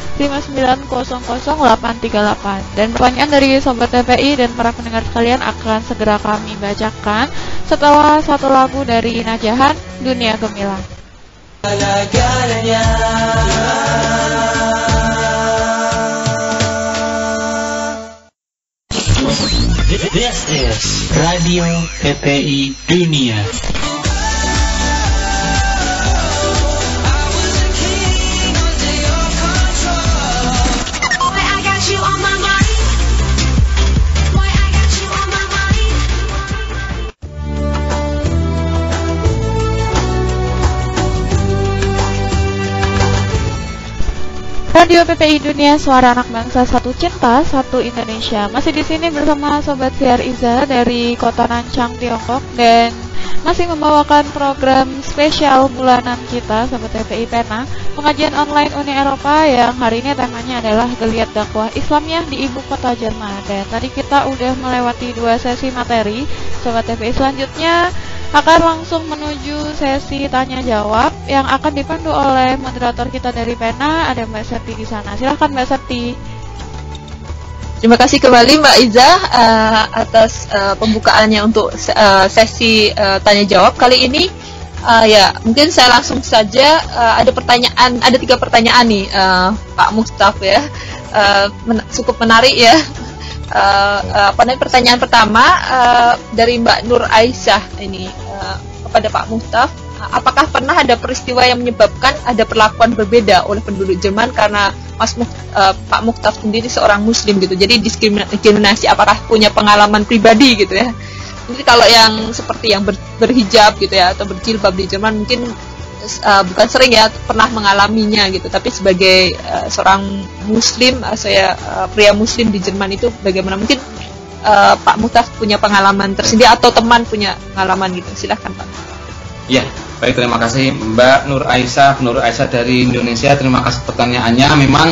59000838. Dan pertanyaan dari Sobat TPI dan para pendengar sekalian akan segera kami bacakan setelah satu lagu dari Najahan, Dunia Gemilang. This is Radio TPI Dunia. Radio PPI Dunia, suara anak bangsa, satu cinta, satu Indonesia. Masih di sini bersama Sobat Siar Iza dari Kota Nancang, Tiongkok, dan masih membawakan program spesial bulanan kita, Sobat TPI Pena, pengajian online Uni Eropa yang hari ini temanya adalah Geliat Dakwah Islamiyah di Ibu Kota Jerman. Dan tadi kita udah melewati 2 sesi materi, Sobat TPI. Selanjutnya akan langsung menuju sesi tanya jawab yang akan dipandu oleh moderator kita dari Pena, ada Mbak Septi di sana. Silahkan Mbak Septi. Terima kasih kembali Mbak Iza atas pembukaannya untuk sesi tanya jawab kali ini. Ya, mungkin saya langsung saja ada 3 pertanyaan nih Pak Muhtaf ya. Cukup menarik ya. Pertanyaan pertama dari Mbak Nur Aisyah ini kepada Pak Muhtaf, apakah pernah ada peristiwa yang menyebabkan ada perlakuan berbeda oleh penduduk Jerman karena Pak Muhtaf sendiri seorang Muslim gitu, jadi diskriminasi, apakah punya pengalaman pribadi gitu ya? Jadi kalau yang seperti yang berhijab gitu ya atau berjilbab di Jerman mungkin bukan sering ya pernah mengalaminya gitu, tapi sebagai seorang Muslim, saya pria Muslim di Jerman itu bagaimana, mungkin Pak Muhtaf punya pengalaman tersendiri atau teman punya pengalaman gitu, silahkan Pak. Ya, baik, terima kasih Mbak Nur Aisyah dari Indonesia. Terima kasih pertanyaannya. Memang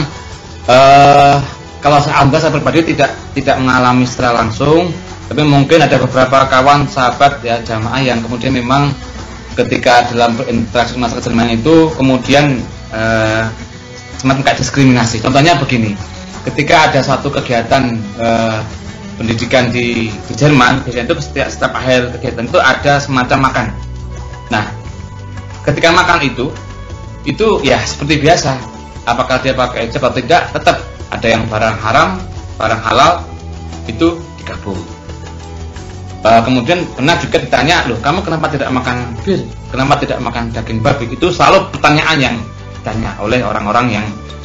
kalau saya pribadi tidak mengalami secara langsung, tapi mungkin ada beberapa kawan sahabat ya jamaah yang kemudian memang ketika dalam berinteraksi masyarakat Jerman itu kemudian semacam kayak diskriminasi. Contohnya begini, ketika ada suatu kegiatan pendidikan di Jerman, biasanya itu setiap akhir kegiatan itu ada semacam makan. Nah, ketika makan itu ya seperti biasa, apakah dia pakai hijab atau tidak, tetap ada yang barang haram, barang halal itu digabung. Kemudian pernah juga ditanya, loh kamu kenapa tidak makan bir, kenapa tidak makan daging babi? Itu selalu pertanyaan yang ditanya oleh orang-orang yang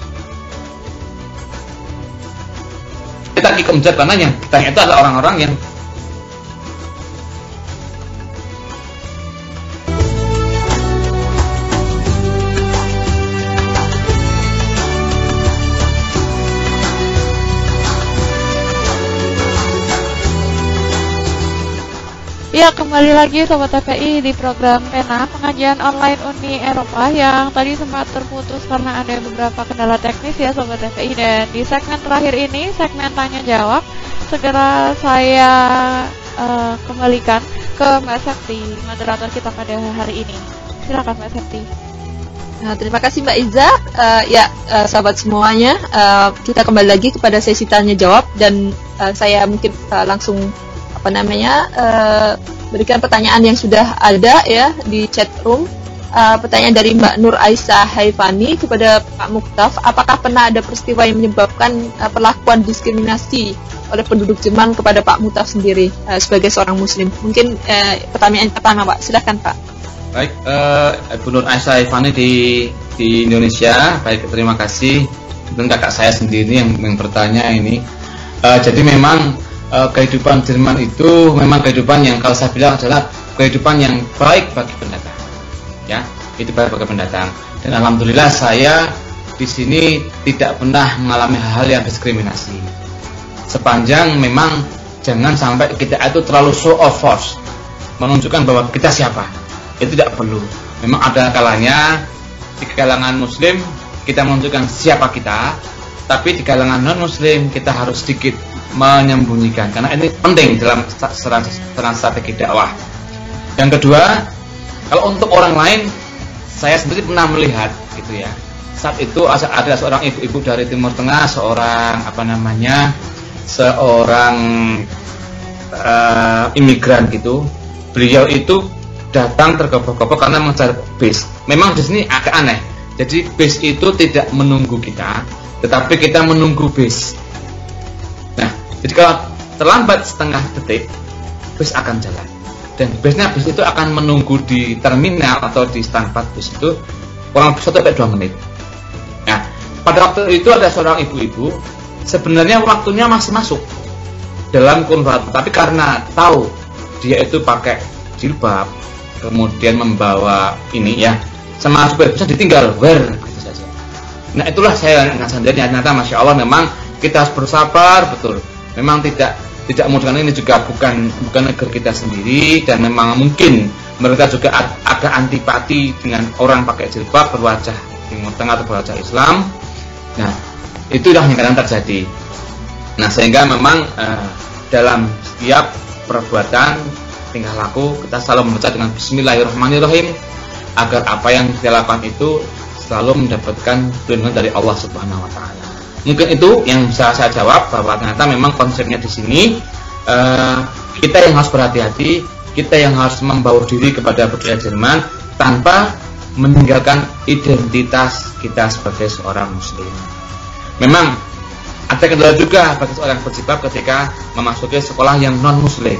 kita menjawab, karena yang ditanya itu adalah orang-orang yang Ya, kembali lagi Sobat TPI di program Pena, pengajian online Uni Eropa yang tadi sempat terputus karena ada beberapa kendala teknis ya Sobat TPI. Dan di segmen terakhir ini, segmen tanya jawab, segera saya kembalikan ke Mbak Septi, moderator kita pada hari ini. Silakan Mbak Septi. Terima kasih Mbak Iza. Sahabat semuanya, kita kembali lagi kepada sesi tanya jawab dan saya mungkin langsung berikan pertanyaan yang sudah ada ya di chat room. Pertanyaan dari Mbak Nur Aisyah Haifani kepada Pak Muktaf, apakah pernah ada peristiwa yang menyebabkan perlakuan diskriminasi oleh penduduk Jerman kepada Pak Muktaf sendiri sebagai seorang Muslim? Mungkin pertanyaan pertama Pak, silahkan Pak. Baik, Ibu Nur Aisyah Haifani di Indonesia. Baik, terima kasih. Kebetulan kakak saya sendiri yang bertanya ini. Jadi memang kehidupan Jerman itu memang kehidupan yang kalau saya bilang adalah kehidupan yang baik bagi pendatang. Ya, itu baik bagi pendatang. Dan alhamdulillah saya di sini tidak pernah mengalami hal-hal yang diskriminasi. Sepanjang memang jangan sampai kita itu terlalu show of force, menunjukkan bahwa kita siapa. Itu tidak perlu. Memang ada kalanya di kalangan Muslim kita menunjukkan siapa kita, tapi di kalangan non Muslim kita harus sedikit menyembunyikan, karena ini penting dalam strategi dakwah. Yang kedua, kalau untuk orang lain, saya sendiri pernah melihat gitu ya. Saat itu ada seorang ibu-ibu dari Timur Tengah, seorang imigran gitu. Beliau itu datang tergobok-gobok karena mengejar bis. Memang di sini agak aneh. Jadi bis itu tidak menunggu kita, tetapi kita menunggu bis. Nah, jadi kalau terlambat setengah detik, bis akan jalan. Dan bis itu akan menunggu di terminal atau di standby bis itu kurang lebih 1-2 menit. Nah, pada waktu itu ada seorang ibu-ibu, sebenarnya waktunya masih masuk dalam kurun waktu, tapi karena tahu dia itu pakai jilbab, kemudian membawa ini ya, sama supir bisa ditinggal gitu saja. Nah, itulah saya sendiri ternyata masya Allah memang kita harus bersabar betul. Memang tidak mudah, ini juga bukan negara kita sendiri, dan memang mungkin mereka juga agak antipati dengan orang pakai jilbab berwajah Timur Tengah atau berwajah Islam. Nah, itulah yang kadang terjadi. Nah, sehingga memang dalam setiap perbuatan tingkah laku kita selalu membaca dengan Bismillahirrahmanirrahim, agar apa yang kita lakukan itu selalu mendapatkan perlindungan dari Allah Subhanahu wa taala. Mungkin itu yang bisa saya jawab, bahwa ternyata memang konsepnya di sini kita yang harus berhati-hati, kita yang harus membawa diri kepada budaya Jerman tanpa meninggalkan identitas kita sebagai seorang Muslim. Memang ada kendala juga bagi seorang berjilbab ketika memasuki sekolah yang non Muslim.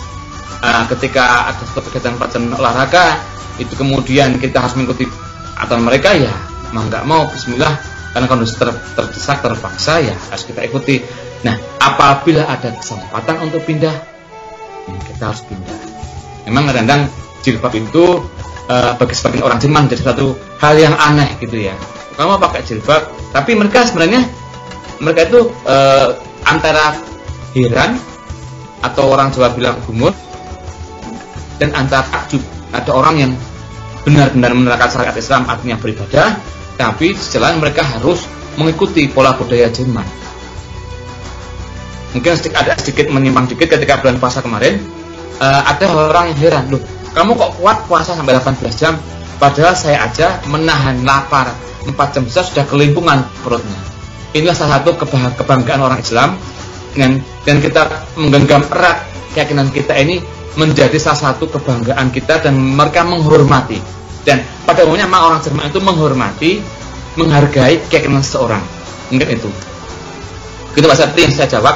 Ketika ada suatu kegiatan olahraga itu kemudian kita harus mengikuti aturan mereka, ya mau nggak mau Bismillah, karena kondisi terdesak terpaksa ya harus kita ikuti. Nah, apabila ada kesempatan untuk pindah, kita harus pindah. Memang kadang-kadang jilbab itu bagi sebagian orang Jerman jadi satu hal yang aneh gitu ya. Kamu pakai jilbab, tapi mereka sebenarnya itu antara heran atau orang Jawa bilang gumut, dan antara takjub. Ada orang yang benar-benar menerapkan syariat Islam, artinya beribadah, tapi di jalan mereka harus mengikuti pola budaya Jerman. Mungkin ada sedikit menyimpang dikit ketika bulan puasa kemarin, ada orang yang heran, loh kamu kok kuat puasa sampai 18 jam, padahal saya aja menahan lapar 4 jam saja sudah kelimpungan perutnya. Inilah salah satu kebanggaan orang Islam, dan kita menggenggam erat keyakinan kita ini menjadi salah satu kebanggaan kita, dan mereka menghormati. Dan pada umumnya orang Jerman itu menghormati, menghargai keyakinan seseorang. Mungkin itu. Itu Pak Sabti yang saya jawab.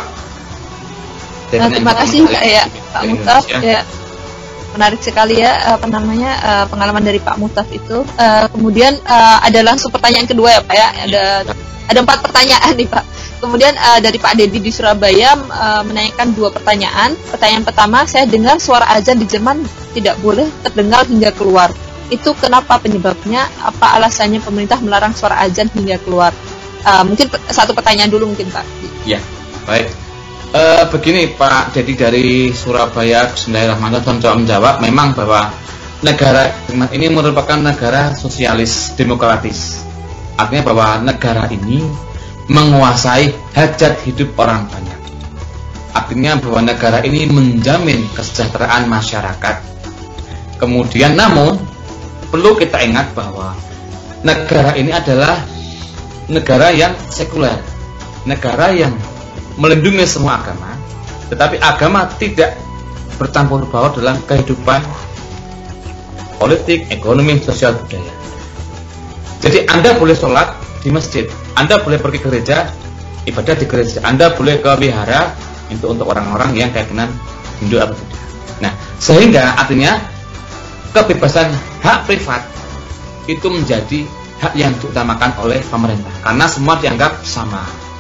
Terima kasih Pak Muktaf. Ya, menarik sekali ya pengalaman dari Pak Muktaf itu. Kemudian ada langsung pertanyaan kedua ya Pak ya. Ada 4 pertanyaan nih Pak. Kemudian dari Pak Dedi di Surabaya menanyakan 2 pertanyaan. Pertanyaan pertama, saya dengar suara azan di Jerman tidak boleh terdengar hingga keluar. Itu kenapa penyebabnya? Apa alasannya pemerintah melarang suara azan hingga keluar? Mungkin satu pertanyaan dulu mungkin Pak. Ya, baik. Begini Pak Dedi dari Surabaya, Bismillahirrahmanirrahim, menjawab memang bahwa negara Jerman ini merupakan negara sosialis demokratis. Artinya bahwa negara ini menguasai hajat hidup orang banyak. Artinya bahwa negara ini menjamin kesejahteraan masyarakat. Kemudian namun perlu kita ingat bahwa negara ini adalah negara yang sekuler, negara yang melindungi semua agama, tetapi agama tidak bercampur baur dalam kehidupan politik, ekonomi, sosial, budaya. Jadi Anda boleh sholat di masjid, Anda boleh pergi ke gereja, ibadah di gereja, Anda boleh ke wihara untuk orang-orang yang keyakinan Hindu atau Buddha. Nah, sehingga artinya kebebasan hak privat itu menjadi hak yang diutamakan oleh pemerintah karena semua dianggap sama.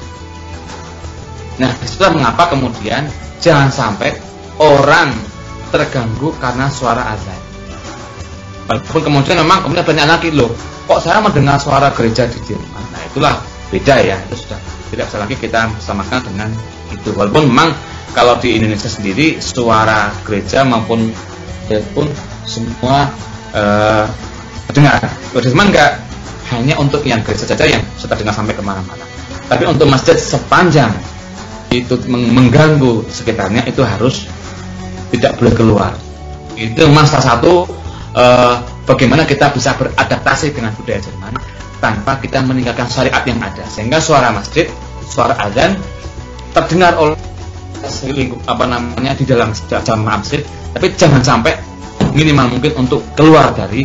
Nah, itulah mengapa kemudian jangan sampai orang terganggu karena suara azan. Walaupun kemudian memang kemudian banyak lagi loh, kok saya mendengar suara gereja di Jerman. Nah, itulah beda ya, itu sudah tidak bisa lagi kita samakan dengan itu. Walaupun memang kalau di Indonesia sendiri suara gereja maupun pun semua dengar. Cuman enggak hanya untuk yang gereja saja yang sudah dengar sampai kemana-mana, tapi untuk masjid sepanjang itu mengganggu sekitarnya itu harus tidak boleh keluar. Itu memang salah satu bagaimana kita bisa beradaptasi dengan budaya Jerman tanpa kita meninggalkan syariat yang ada, sehingga suara masjid, suara azan terdengar oleh lingkup di dalam jamaah masjid, tapi jangan sampai minimal mungkin untuk keluar dari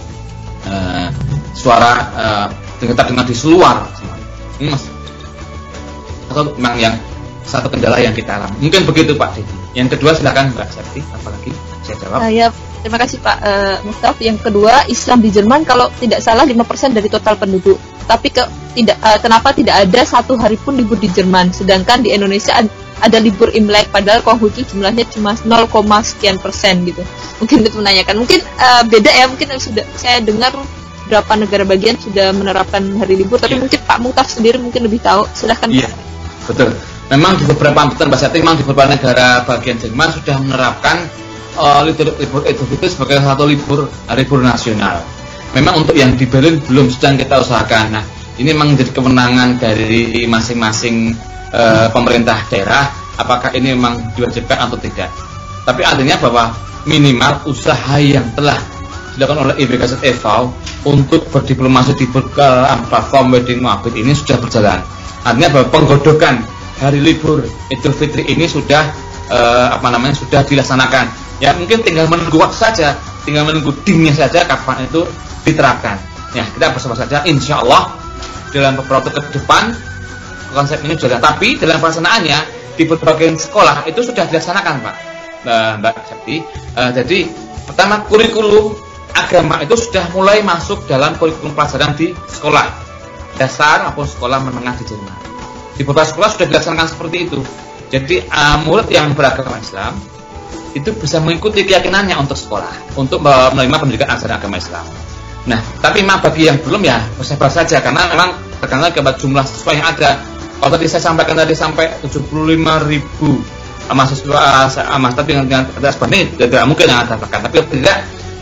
suara terdengar di luar. Ini mas atau memang yang satu kendala yang kita alami. Mungkin begitu Pak Didi. Yang kedua silakan Mbak Septi, apalagi saya jawab. Ya, terima kasih Pak Muftaf. Yang kedua, Islam di Jerman kalau tidak salah 5% dari total penduduk. Tapi kenapa tidak ada satu hari pun libur di Jerman, sedangkan di Indonesia ada libur Imlek, padahal Konghucu jumlahnya cuma 0, sekian persen gitu. Mungkin itu menanyakan. Mungkin beda ya, mungkin sudah saya dengar beberapa negara bagian sudah menerapkan hari libur, tapi mungkin Pak Muftaf sendiri mungkin lebih tahu. Silahkan. Iya, betul. Memang di beberapa memang di beberapa negara bagian Jerman sudah menerapkan libur Idul Fitri sebagai satu libur nasional. Memang untuk yang di Berlin belum, sedang kita usahakan. Nah, ini memang menjadi kewenangan dari masing-masing pemerintah daerah, apakah ini memang diwajibkan atau tidak. Tapi artinya bahwa minimal usaha yang telah dilakukan oleh IBKZ e.V. untuk berdiplomasi di platform wedding moabit ini sudah berjalan. Artinya bahwa penggodokan hari libur Idul Fitri ini sudah sudah dilaksanakan. Ya mungkin tinggal menunggu waktu saja, tinggal menunggu dingnya saja kapan itu diterapkan. Ya kita bersama saja, insya Allah dalam beberapa waktu ke depan konsep ini sudah. Tapi dalam pelaksanaannya di berbagai sekolah itu sudah dilaksanakan Pak, Mbak Septi. Jadi pertama kurikulum agama itu sudah mulai masuk dalam kurikulum pelajaran di sekolah dasar maupun sekolah menengah di Jerman. Di beberapa sekolah sudah dilaksanakan seperti itu. Jadi murid yang beragama Islam itu bisa mengikuti keyakinannya untuk sekolah, untuk menerima pendidikan ajaran agama Islam. Nah, tapi memang bagi yang belum ya bersabar saja, karena memang tergantung kepada jumlah siswa yang ada. Kalau tadi saya sampaikan sampai 75.000 mahasiswa, tapi dengan sebanding tidak mungkin yang ada tekan. Tapi tidak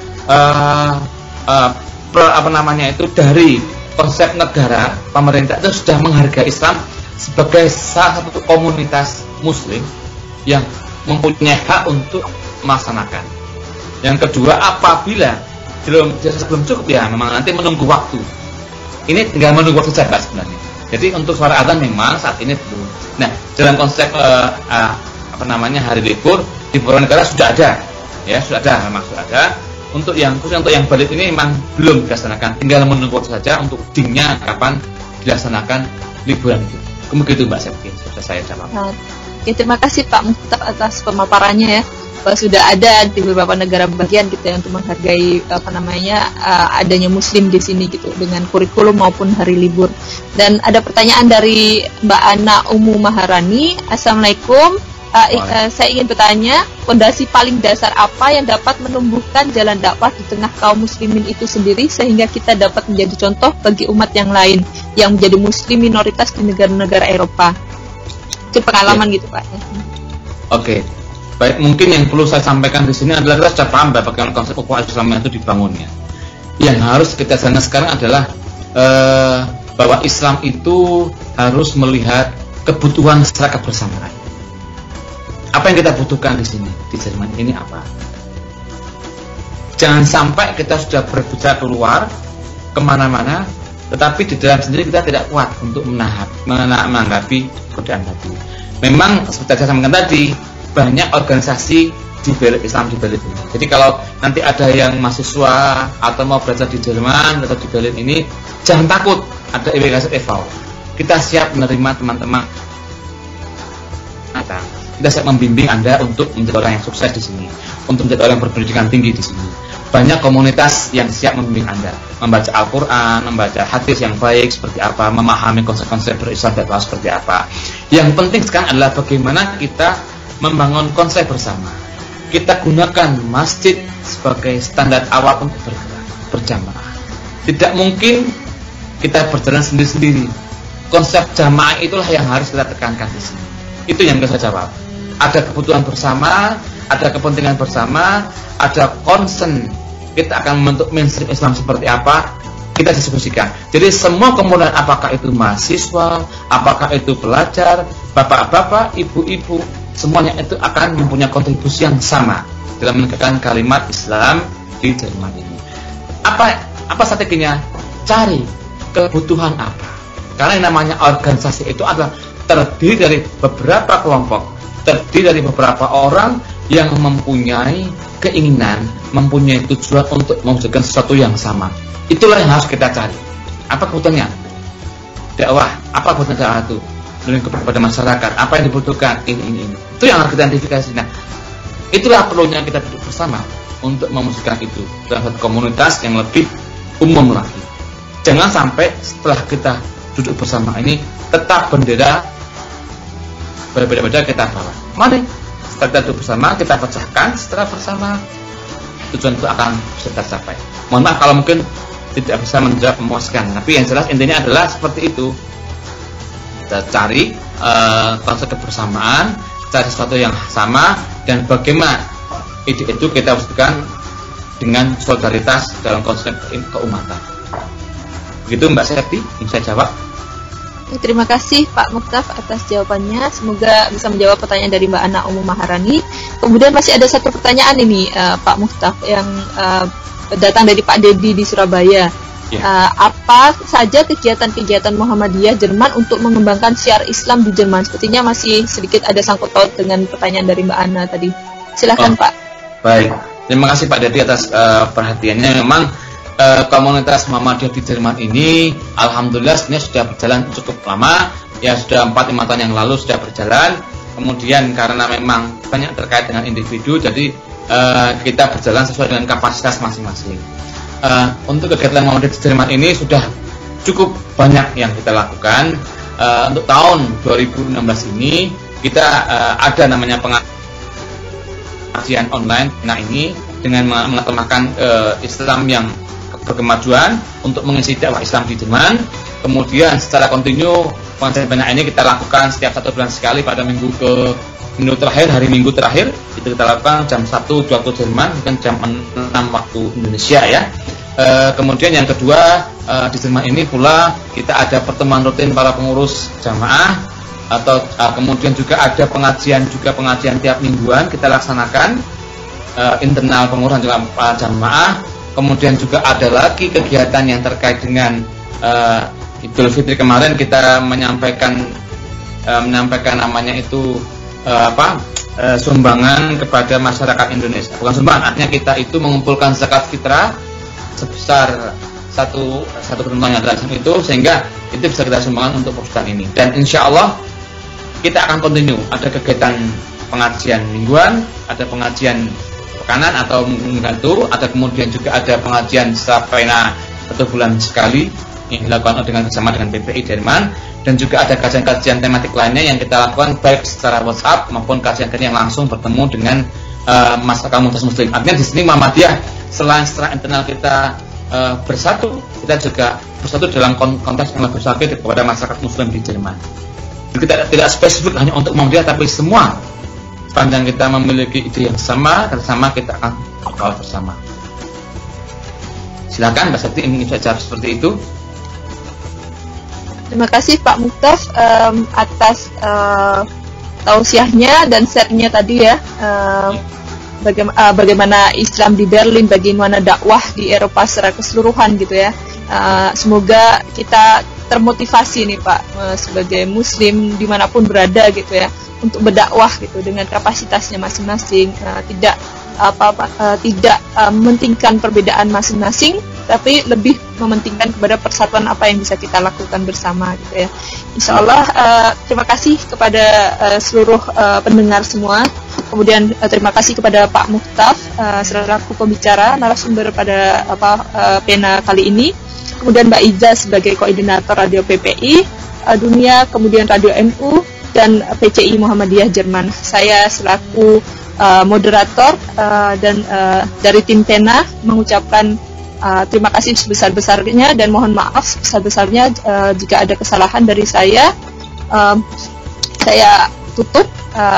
itu dari konsep negara, pemerintah itu sudah menghargai Islam sebagai salah satu komunitas muslim yang mempunyai hak untuk melaksanakan. Yang kedua, apabila belum cukup ya memang nanti menunggu waktu. Ini tinggal menunggu waktu saja sebenarnya. Jadi untuk suara azan memang saat ini belum. Nah, dalam konsep hari libur di beberapa negara sudah ada. Ya, sudah ada, memang sudah ada. Untuk yang khusus untuk yang Bali ini memang belum dilaksanakan. Tinggal menunggu waktu saja untuk dingnya kapan dilaksanakan liburan itu. Begitu Mbak Septi, sudah saya jawab. Oke, terima kasih Pak Muftaf atas pemaparannya ya. Bahwa sudah ada di beberapa negara bagian gitu ya untuk menghargai adanya Muslim di sini gitu dengan kurikulum maupun hari libur. Dan ada pertanyaan dari Mbak Ana Umu Maharani. Assalamualaikum. Saya ingin bertanya, fondasi paling dasar apa yang dapat menumbuhkan jalan dakwah di tengah kaum muslimin itu sendiri sehingga kita dapat menjadi contoh bagi umat yang lain yang menjadi muslim minoritas di negara-negara Eropa? Itu pengalaman gitu Pak. Oke. Baik, mungkin yang perlu saya sampaikan di sini adalah kita sudah paham bagaimana konsep ukhuwah Islam itu dibangunnya. Yang harus kita sana sekarang adalah bahwa Islam itu harus melihat kebutuhan masyarakat bersama. Apa yang kita butuhkan di sini di Jerman ini apa? Jangan sampai kita sudah berbicara keluar, kemana-mana, tetapi di dalam sendiri kita tidak kuat untuk menanggapi godaan tadi. Memang seperti saya sampaikan tadi, banyak organisasi di Islam di Berlin. Jadi kalau nanti ada yang mahasiswa atau mau belajar di Jerman atau di Berlin ini, jangan takut, ada IWKZ EVAU. Kita siap menerima teman-teman. Kita siap membimbing Anda untuk menjadi orang yang sukses di sini, untuk menjadi orang yang berpendidikan tinggi di sini. Banyak komunitas yang siap membimbing Anda, membaca Al-Quran, membaca hadis yang baik seperti apa, memahami konsep-konsep berislam dakwah seperti apa. Yang penting sekarang adalah bagaimana kita membangun konsep bersama. Kita gunakan masjid sebagai standar awal untuk berjamaah. Tidak mungkin kita berjalan sendiri-sendiri. Konsep jamaah itulah yang harus kita tekankan di sini. Itu yang bisa saya jawab. Ada kebutuhan bersama, ada kepentingan bersama, ada concern. Kita akan membentuk mainstream Islam seperti apa, kita diskusikan. Jadi semua komponen, apakah itu mahasiswa, apakah itu pelajar, bapak-bapak, ibu-ibu, semuanya itu akan mempunyai kontribusi yang sama dalam menegakkan kalimat Islam di Jerman ini. Apa strateginya? Cari kebutuhan apa. Karena yang namanya organisasi itu adalah terdiri dari beberapa kelompok, terdiri dari beberapa orang yang mempunyai keinginan, mempunyai tujuan untuk mewujudkan sesuatu yang sama. Itulah yang harus kita cari. Apa kebutuhannya? Dakwah. Apa kebutuhan dakwah itu? Kepada masyarakat. Apa yang dibutuhkan? Ini. Itu yang harus kita identifikasi. Nah, itulah perlunya kita duduk bersama untuk mewujudkan itu dalam satu komunitas yang lebih umum lagi. Jangan sampai setelah kita duduk bersama ini tetap bendera berbeda-beda kita bawa. Mari setelah kita duduk bersama, kita pecahkan setelah bersama, tujuan itu akan bisa tercapai. Mohon maaf kalau mungkin tidak bisa menjawab memuaskan, tapi yang jelas intinya adalah seperti itu. Kita cari konsep kebersamaan, cari sesuatu yang sama, dan bagaimana ide itu kita wujudkan dengan solidaritas dalam konsep keumatan. Begitu Mbak Septi, yang saya jawab. Terima kasih Pak Muftaf atas jawabannya. Semoga bisa menjawab pertanyaan dari Mbak Ana Umum Maharani. Kemudian masih ada satu pertanyaan ini Pak Muftaf yang datang dari Pak Dedi di Surabaya. Apa saja kegiatan-kegiatan Muhammadiyah Jerman untuk mengembangkan syiar Islam di Jerman? Sepertinya masih sedikit ada sangkut paut dengan pertanyaan dari Mbak Ana tadi. Silakan Pak. Baik, terima kasih Pak Dedi atas perhatiannya. Memang komunitas Muhammadiyah di Jerman ini alhamdulillah sebenarnya sudah berjalan cukup lama, ya sudah 4-5 tahun yang lalu sudah berjalan. Kemudian karena memang banyak terkait dengan individu, jadi kita berjalan sesuai dengan kapasitas masing-masing. Untuk kegiatan Muhammadiyah di Jerman ini sudah cukup banyak yang kita lakukan. Untuk tahun 2016 ini kita ada namanya pengajian online. Nah ini dengan mengetemakan Islam yang berkemajuan untuk mengisi dakwah Islam di Jerman. Kemudian secara kontinu pengajian banyak ini kita lakukan setiap 1 bulan sekali pada minggu terakhir, hari Minggu terakhir itu kita lakukan jam 1 waktu Jerman dan jam 6 waktu Indonesia ya. Kemudian yang kedua di Jerman ini pula kita ada pertemuan rutin para pengurus jamaah atau kemudian juga ada pengajian tiap mingguan kita laksanakan internal pengurus dan jamaah. Kemudian juga ada lagi kegiatan yang terkait dengan Idul Fitri kemarin kita menyampaikan namanya itu sumbangan kepada masyarakat Indonesia. Bukan sumbangan, artinya kita itu mengumpulkan zakat fitrah sebesar satu ketentuan yang ada itu, sehingga itu bisa kita sumbangkan untuk perusahaan ini. Dan insya Allah kita akan continue. Ada kegiatan pengajian mingguan, ada pengajian pekanan atau minggu, ada kemudian juga ada pengajian sampai 1 bulan sekali yang dilakukan bersama dengan PPI Jerman, dan juga ada kajian-kajian tematik lainnya yang kita lakukan baik secara WhatsApp maupun kajian-kajian yang langsung bertemu dengan masyarakat komunitas muslim. Artinya di sini Muhammadiyah selain secara internal kita bersatu, kita juga bersatu dalam konteks yang lebih besar kepada masyarakat muslim di Jerman. Jadi kita tidak spesifik hanya untuk Muhammadiyah, tapi semua sepanjang kita memiliki ide yang sama, kita akan berkawal bersama. Silakan Mbak Septi, ingin saya jawab seperti itu. Terima kasih Pak Muftaf atas tausiahnya dan share-nya tadi ya. Bagaimana Islam di Berlin, bagaimana dakwah di Eropa secara keseluruhan gitu ya. semoga kita termotivasi nih Pak, sebagai muslim dimanapun berada gitu ya, untuk berdakwah gitu dengan kapasitasnya masing-masing, tidak mementingkan perbedaan masing-masing, tapi lebih mementingkan kepada persatuan apa yang bisa kita lakukan bersama gitu ya. Insya Allah terima kasih kepada seluruh pendengar semua. Kemudian terima kasih kepada Pak Muhtaf selaku pembicara narasumber pada pena kali ini. Kemudian Mbak Iza sebagai koordinator Radio PPI Dunia, kemudian Radio NU dan PCI Muhammadiyah Jerman. Saya selaku moderator dan dari tim pena mengucapkan terima kasih sebesar-besarnya dan mohon maaf sebesar-besarnya jika ada kesalahan dari saya. Saya tutup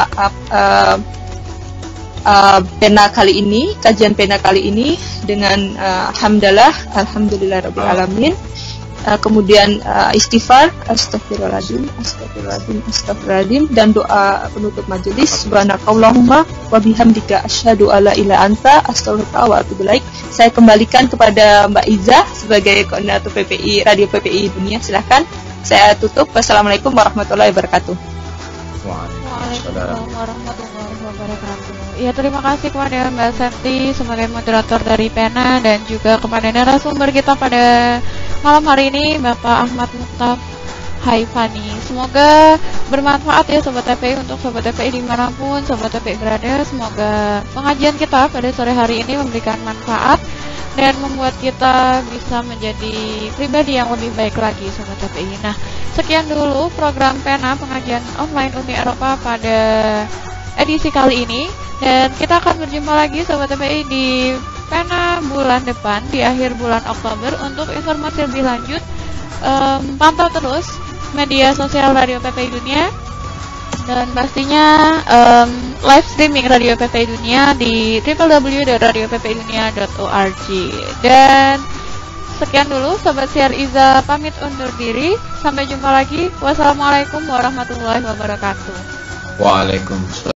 pena kali ini, kajian pena kali ini dengan alhamdulillah rabbil alamin. Kemudian istighfar, astagfirullahaladzim, dan doa penutup majelis, subhanakallahumma wa bihamdika asyhadu alla ilaha anta astaghfiruka wa atubu ilaik. Saya kembalikan kepada Mbak Iza sebagai koordinator PPI Radio PPI Dunia. Silahkan saya tutup. Wassalamualaikum warahmatullahi wabarakatuh. Waalaikumsalam warahmatullahi wabarakatuh. Ya, terima kasih kepada Mbak Septi sebagai moderator dari pena dan juga kepada narasumber kita pada malam hari ini Bapak Ahmad Muhtaf Haifani. Semoga bermanfaat ya Sobat TPI, untuk Sobat TPI dimanapun Sobat TPI berada. Semoga pengajian kita pada sore hari ini memberikan manfaat dan membuat kita bisa menjadi pribadi yang lebih baik lagi Sobat TPI. Nah, sekian dulu program pena pengajian online Uni Eropa pada edisi kali ini, dan kita akan berjumpa lagi Sobat TPI di pena bulan depan di akhir bulan Oktober. Untuk informasi lebih lanjut pantau terus media sosial Radio PPI Dunia, dan pastinya live streaming Radio PPI Dunia di www.radioppidunia.org. Dan sekian dulu Sobat Siar Iza pamit undur diri, sampai jumpa lagi. Wassalamualaikum warahmatullahi wabarakatuh. Waalaikumsalam.